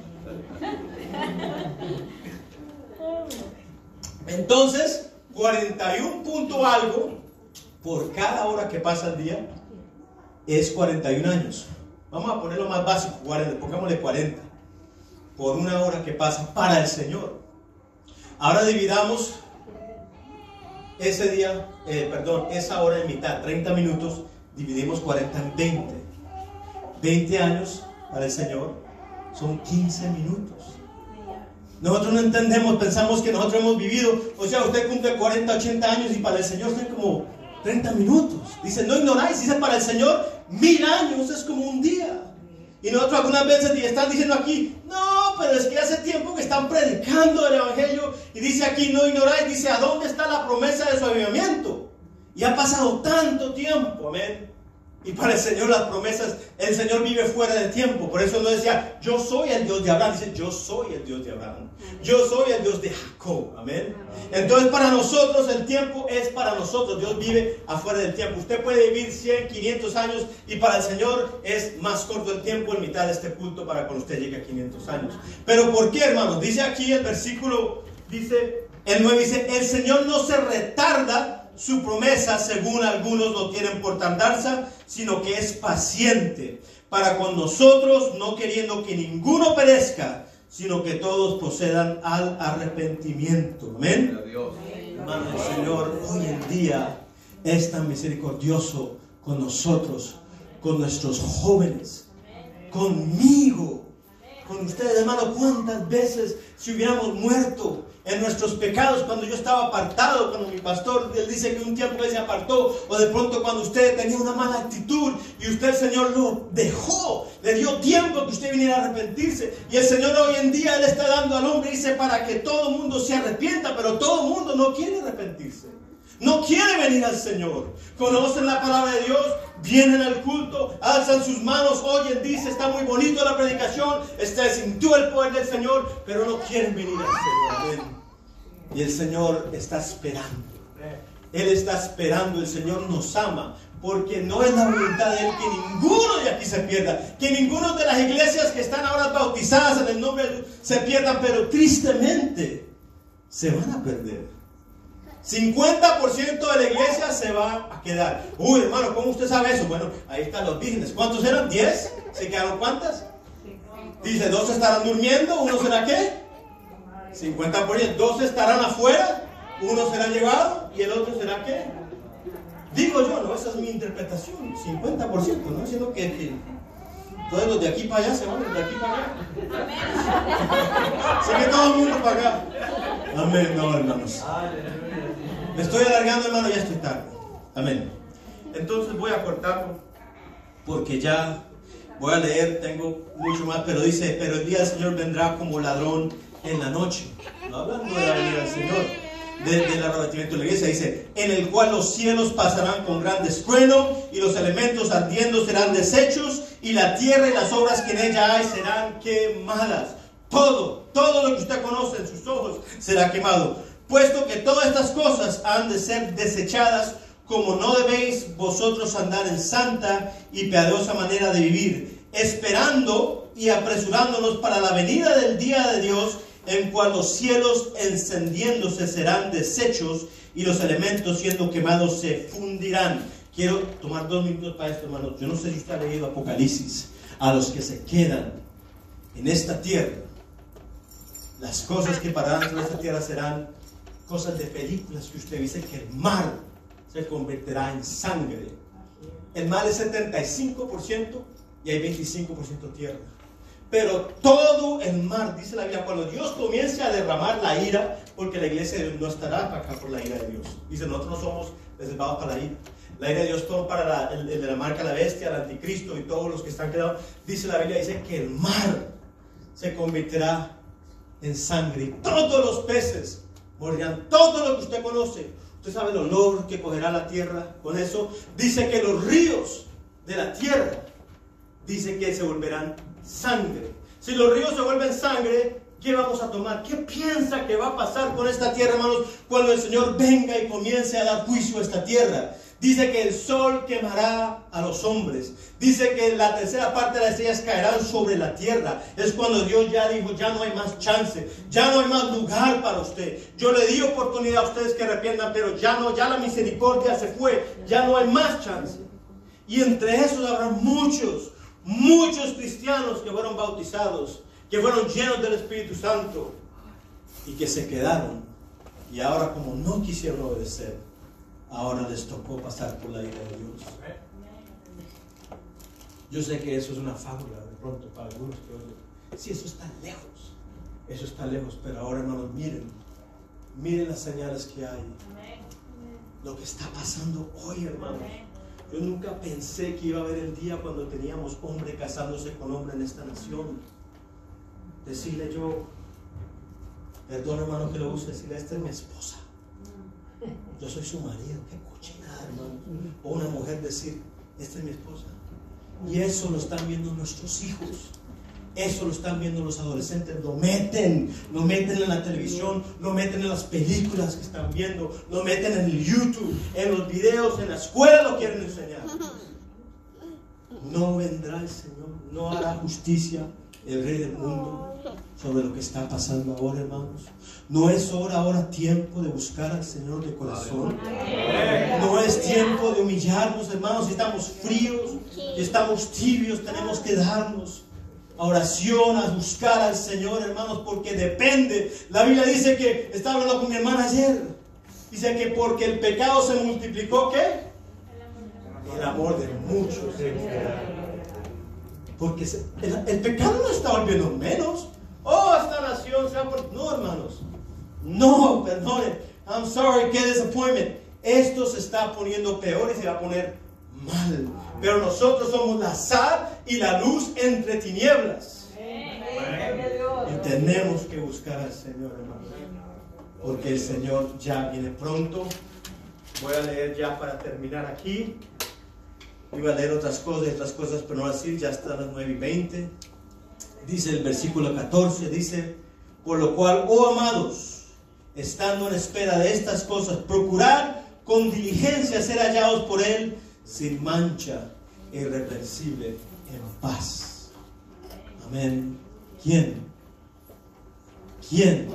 Entonces, cuarenta y uno punto algo por cada hora que pasa el día es cuarenta y un años. Vamos a ponerlo más básico, pongámosle cuarenta por una hora que pasa para el Señor. Ahora dividamos ese día, eh, perdón, esa hora en mitad, treinta minutos, dividimos cuarenta en veinte. veinte años para el Señor son quince minutos. Nosotros no entendemos, pensamos que nosotros hemos vivido, o sea, usted cumple cuarenta, ochenta años y para el Señor son como treinta minutos. Dice, no ignoráis, dice para el Señor, mil años es como un día. Y nosotros algunas veces están diciendo aquí, no, pero es que hace tiempo que están predicando el Evangelio. Y dice aquí, no ignoráis, dice, ¿a dónde está la promesa de su avivamiento? Y ha pasado tanto tiempo, amén. Y para el Señor las promesas, el Señor vive fuera de tiempo. Por eso no decía, yo soy el Dios de Abraham. Dice, yo soy el Dios de Abraham. Yo soy el Dios de Jacob. Amén. Entonces para nosotros el tiempo es para nosotros. Dios vive afuera del tiempo. Usted puede vivir cien, quinientos años y para el Señor es más corto el tiempo en mitad de este culto para cuando usted llegue a quinientos años. Pero ¿por qué, hermanos? Dice aquí el versículo, dice, el nueve dice, el Señor no se retarda su promesa, según algunos lo tienen por tardanza, sino que es paciente para con nosotros, no queriendo que ninguno perezca, sino que todos procedan al arrepentimiento. Amén. Hermano, el Señor hoy en día es tan misericordioso con nosotros, con nuestros jóvenes, conmigo, con ustedes, hermano. ¿Cuántas veces si hubiéramos muerto en nuestros pecados, cuando yo estaba apartado, cuando mi pastor, él dice que un tiempo él se apartó, o de pronto cuando usted tenía una mala actitud y usted, el Señor, lo dejó, le dio tiempo que usted viniera a arrepentirse, y el Señor hoy en día le está dando al hombre, dice, para que todo el mundo se arrepienta, pero todo el mundo no quiere arrepentirse, no quiere venir al Señor. Conocen la palabra de Dios, vienen al culto, alzan sus manos, oyen, dice, está muy bonito la predicación, se sintió el poder del Señor, pero no quieren venir al Señor. Amén. Y el Señor está esperando. Él está esperando, el Señor nos ama, porque no es la voluntad de Él que ninguno de aquí se pierda, que ninguno de las iglesias que están ahora bautizadas en el nombre de Dios se pierdan, pero tristemente se van a perder. cincuenta por ciento de la iglesia se va a quedar. Uy, hermano, ¿cómo usted sabe eso? Bueno, ahí están los vírgenes. ¿Cuántos eran? ¿diez? ¿Se quedaron cuántas? Dice, dos estarán durmiendo, ¿uno será qué? cincuenta por ciento. Dos estarán afuera, uno será llevado y el otro será qué? Digo yo, no, esa es mi interpretación. cincuenta por ciento, ¿no? Sino que, que todos los de aquí para allá se van, los de aquí para allá. Así que todo el mundo para acá. Amén, no, hermanos. Me estoy alargando, hermano, ya estoy tarde. Amén. Entonces voy a cortarlo porque ya voy a leer, tengo mucho más, pero dice, pero el día del Señor vendrá como ladrón en la noche. No hablando de la venida del Señor, de, del arrebatamiento de la iglesia, dice, en el cual los cielos pasarán con gran estruendo y los elementos ardiendo serán deshechos y la tierra y las obras que en ella hay serán quemadas. Todo, todo lo que usted conoce en sus ojos será quemado. Puesto que todas estas cosas han de ser desechadas, como no debéis vosotros andar en santa y piadosa manera de vivir, esperando y apresurándonos para la venida del día de Dios, en cual los cielos encendiéndose serán deshechos y los elementos siendo quemados se fundirán. Quiero tomar dos minutos para esto, hermanos. Yo no sé si usted ha leído Apocalipsis. A los que se quedan en esta tierra, las cosas que pararán sobre esta tierra serán cosas de películas que usted dice que el mar se convertirá en sangre. El mar es setenta y cinco por ciento y hay veinticinco por ciento tierra. Pero todo el mar, dice la Biblia, cuando Dios comience a derramar la ira, porque la iglesia de Dios no estará para acá por la ira de Dios. Dice, nosotros no somos reservados para la ira. La ira de Dios todo para la, el, el de la marca de la bestia, el anticristo y todos los que están quedados. Dice la Biblia, dice que el mar se convertirá en sangre. Y todos los peces morirán. Todo lo que usted conoce. Usted sabe el olor que cogerá la tierra con eso. Dice que los ríos de la tierra, dice que se volverán sangre. Si los ríos se vuelven sangre, ¿qué vamos a tomar? ¿Qué piensa que va a pasar con esta tierra, hermanos, cuando el Señor venga y comience a dar juicio a esta tierra? Dice que el sol quemará a los hombres. Dice que la tercera parte de las estrellas caerán sobre la tierra. Es cuando Dios ya dijo, ya no hay más chance, ya no hay más lugar para usted. Yo le di oportunidad a ustedes que arrepientan, pero ya no, ya la misericordia se fue, ya no hay más chance. Y entre esos habrá muchos, muchos cristianos que fueron bautizados, que fueron llenos del Espíritu Santo y que se quedaron. Y ahora, como no quisieron obedecer, ahora les tocó pasar por la ira de Dios. Yo sé que eso es una fábula de pronto para algunos que oyen. Sí, eso está lejos. Eso está lejos. Pero ahora, hermanos, miren. Miren las señales que hay. Lo que está pasando hoy, hermanos. Yo nunca pensé que iba a haber el día cuando teníamos hombre casándose con hombre en esta nación. Decirle yo, perdón, hermano, que lo use, decirle, esta es mi esposa. Yo soy su marido, qué cochinada, hermano. O una mujer decir, esta es mi esposa. Y eso lo están viendo nuestros hijos. Eso lo están viendo los adolescentes. Lo meten, lo meten en la televisión, lo meten en las películas que están viendo, lo meten en el YouTube, en los videos, en la escuela lo quieren enseñar. No vendrá el Señor, no hará justicia el Rey del mundo sobre lo que está pasando ahora, hermanos. No es hora ahora tiempo de buscar al Señor de corazón. No es tiempo de humillarnos, hermanos. Si estamos fríos, si estamos tibios, tenemos que darnos a oración, a buscar al Señor, hermanos, porque depende. La Biblia dice que, estaba hablando con mi hermana ayer, dice que porque el pecado se multiplicó, ¿qué? El amor de muchos. Porque se, el, el pecado no está volviendo menos. Oh, esta nación se ha por... No, hermanos. No, perdonen. I'm sorry, qué disappointment. Esto se está poniendo peor y se va a poner mal. Pero nosotros somos la sal y la luz entre tinieblas. Y tenemos que buscar al Señor, hermanos. Porque el Señor ya viene pronto. Voy a leer ya para terminar aquí. Iba a leer otras cosas, otras cosas, pero no decir, ya están las nueve y veinte. Dice el versículo catorce, dice, por lo cual, oh amados, estando en espera de estas cosas, procurad con diligencia ser hallados por Él, sin mancha e irreprensible, en paz. Amén. ¿Quién? ¿Quién?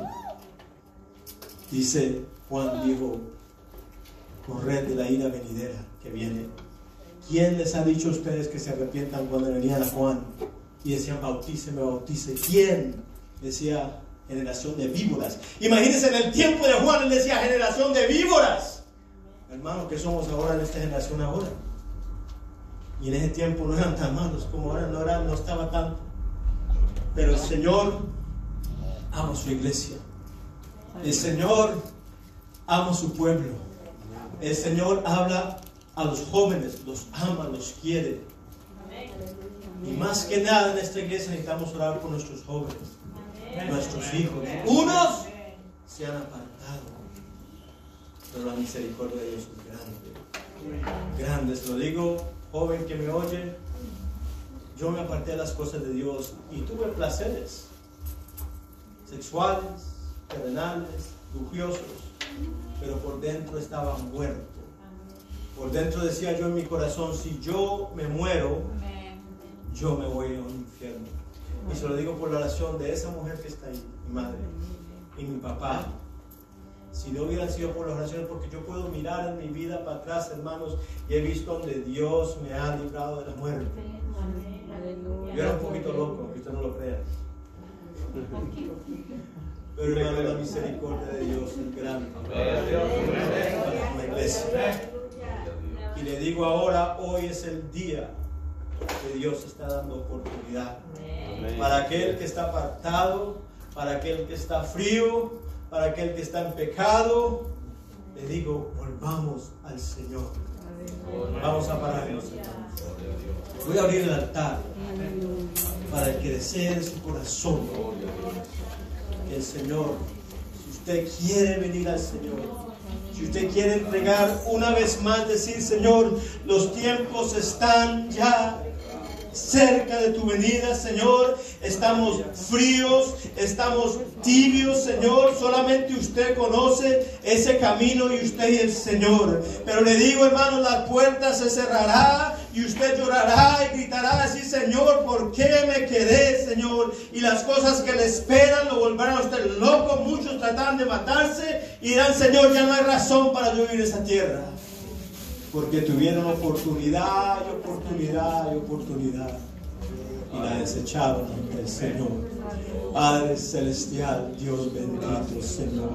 Dice Juan, dijo, corred de la ira venidera que viene. ¿Quién les ha dicho a ustedes que se arrepientan cuando venían a Juan y decían, bautíceme, bautice? ¿Quién? Decía, generación de víboras. Imagínense, en el tiempo de Juan él decía, generación de víboras. Hermano, ¿qué somos ahora en esta generación ahora? Y en ese tiempo no eran tan malos como ahora, no, era, no estaba tanto. Pero el Señor ama su iglesia. El Señor ama su pueblo. El Señor habla a los jóvenes, los ama, los quiere. Y más que nada en esta iglesia necesitamos orar por nuestros jóvenes, nuestros hijos. Unos se han apartado, pero la misericordia de Dios es grande. Grande, se lo digo, joven que me oye. Yo me aparté de las cosas de Dios y tuve placeres sexuales, terrenales, lujuriosos, pero por dentro estaba muerto. Por dentro decía yo en mi corazón, si yo me muero, yo me voy a un infierno. Y se lo digo por la oración de esa mujer que está ahí, mi madre, y mi papá, Si no hubieran sido por las oraciones, porque yo puedo mirar en mi vida para atrás, hermanos, y he visto donde Dios me ha librado de la muerte. Yo era un poquito loco, aunque usted no lo crea. Pero hermano, la misericordia de Dios es grande para la iglesia. Y le digo ahora, hoy es el día que Dios está dando oportunidad. Para aquel que está apartado, para aquel que está frío, para aquel que está en pecado, le digo, volvamos al Señor. Vamos a pararnos, hermanos. Voy a abrir el altar para el que desee en su corazón que el Señor, si usted quiere venir al Señor, si usted quiere entregar una vez más, decir, Señor, los tiempos están ya cerca de tu venida, Señor. Estamos fríos, estamos tibios, Señor. Solamente usted conoce ese camino y usted y el Señor. Pero le digo, hermano, la puerta se cerrará y usted llorará y gritará así, Señor, ¿por qué me quedé, Señor? Y las cosas que le esperan lo volverán a usted loco. Muchos tratan de matarse y dirán, Señor, ya no hay razón para yo vivir en esta tierra. Porque tuvieron oportunidad y oportunidad y oportunidad y la desecharon ante el Señor. Padre celestial, Dios bendito, Señor.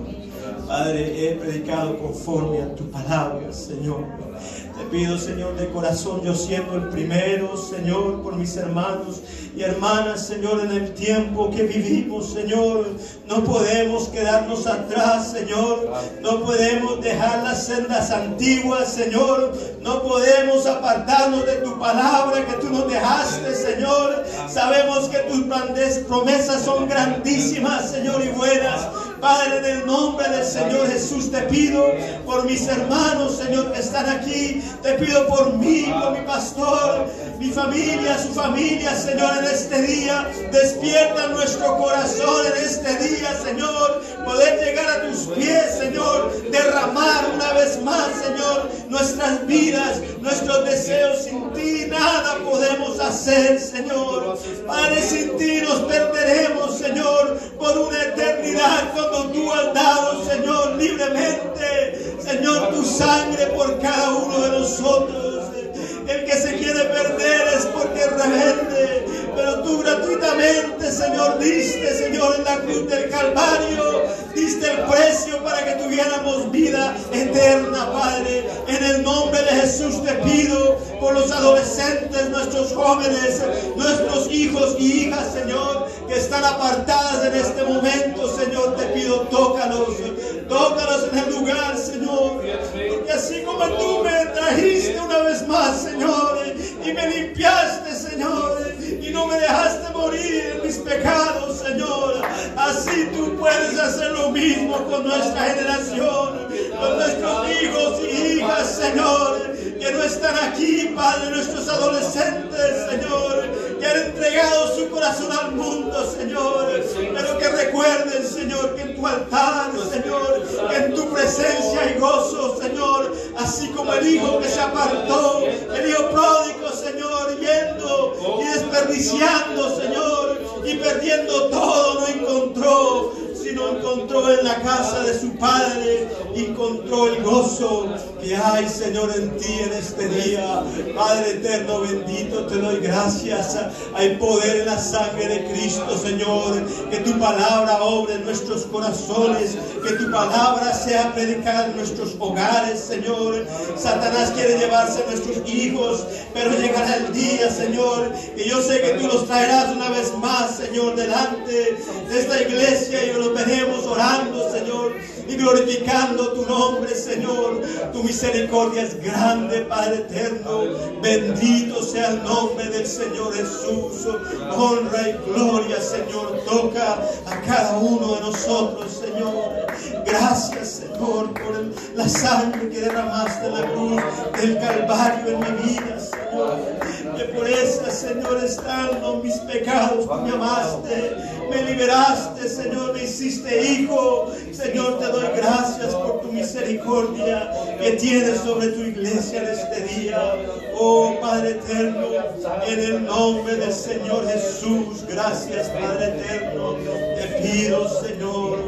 Padre, he predicado conforme a tu palabra, Señor. Te pido, Señor, de corazón, yo siendo el primero, Señor, por mis hermanos y hermanas, Señor, en el tiempo que vivimos, Señor. No podemos quedarnos atrás, Señor. No podemos dejar las sendas antiguas, Señor. No podemos apartarnos de tu palabra que tú nos dejaste, Señor. Sabemos que tus grandes promesas son grandísimas, Señor, y buenas. Padre, en el nombre del Señor Jesús, te pido por mis hermanos, Señor, que están aquí. Te pido por mí, por mi pastor, mi familia, su familia, Señor, en este día. Despierta nuestro corazón en este día, Señor. Poder llegar a tus pies, Señor. Derramar una vez más, Señor, nuestras vidas, nuestros deseos. Sin ti nada podemos hacer, Señor. Padre, sin ti nos perderemos, Señor, por una eternidad cuando tú has dado, Señor, libremente, Señor, tu sangre por cada uno de nosotros. El que se quiere perder es porque es rebelde, pero tú gratuitamente, Señor, diste, Señor, en la cruz del Calvario, diste el precio para que tuviéramos vida eterna, Padre. En el nombre de Jesús te pido por los adolescentes, nuestros jóvenes, nuestros hijos y hijas, Señor, que están apartadas en este momento, Señor, te pido, tócalos, tócalos en el lugar, Señor, porque así como tú me trajiste una vez más, Señor, y me limpiaste, Señor, y no me dejaste morir en mis pecados, Señor, así tú puedes hacer lo mismo con nuestra generación, con nuestros hijos y hijas, Señor, que no están aquí, Padre, nuestros adolescentes, Señor, que han entregado su corazón al mundo, Señor, pero que recuerden, Señor, que en tu altar, Señor, que en tu presencia hay gozo, Señor, así como el hijo que se apartó, el hijo pródigo, Señor, yendo y desperdiciando, Señor, y perdiendo todo, no encontró, sino encontró en la casa de su padre, encontró el gozo que hay, Señor, en ti en este día. Padre eterno, bendito, te doy gracias. Hay poder en la sangre de Cristo, Señor. Que tu palabra obre en nuestros corazones, que tu palabra sea predicada en nuestros hogares, Señor. Satanás quiere llevarse a nuestros hijos, pero llegará el día, Señor, que yo sé que tú los traerás una vez más, Señor, delante de esta iglesia, y los veremos orando, Señor, y glorificando tu nombre, Señor. Tu misericordia es grande, Padre eterno. Bendito sea el nombre del Señor Jesús. Honra y gloria, Señor, toca a cada uno de nosotros, Señor. Gracias, Señor, por el, la sangre que derramaste en la cruz del Calvario en mi vida, Señor. Que por esa, Señor, estando mis pecados, tú me amaste, me liberaste, Señor, me hiciste hijo. Señor, te doy gracias por tu misericordia que tienes sobre tu iglesia en este día. Oh Padre eterno, en el nombre del Señor Jesús, gracias, Padre eterno. Te pido, Señor,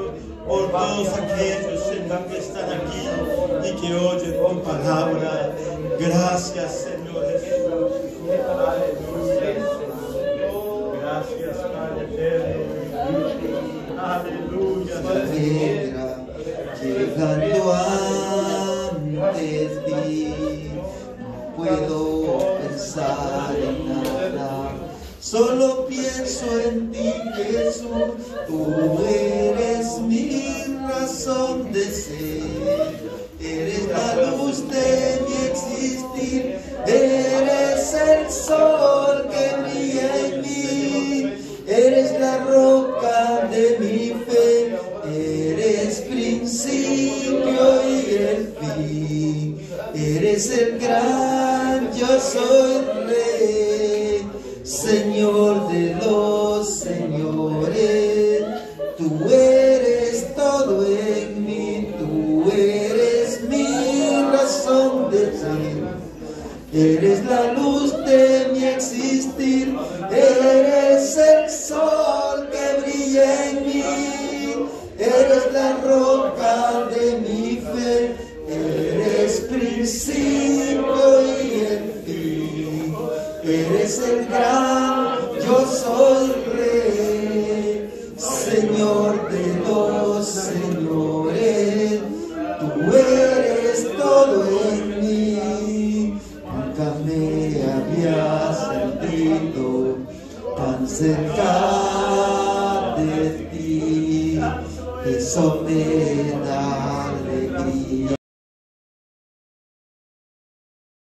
por todos aquellos, Señor, que están aquí y que oyen tu palabra. Gracias, Señor Jesús. Aleluya. Gracias, Padre eterno. Aleluya. Llegando ante ti, no puedo pensar en nada, solo pienso en ti, Jesús. Tú eres mi razón de ser, eres la luz de mi existir, eres el sol que brilla en mí, eres la roca de mi fe, eres principio y el fin, eres el gran yo soy rey, Señor de los señores. Tú eres todo en mí, tú eres mi razón de ser, eres la luz de mi existir, eres el sol que brilla en mí, eres la roca de mi fe, eres principio y el fin, eres el gran yo soy rey, Señor de los señores. Tú eres todo en mí, nunca me había sentido tan cerca de ti, eso me da alegría.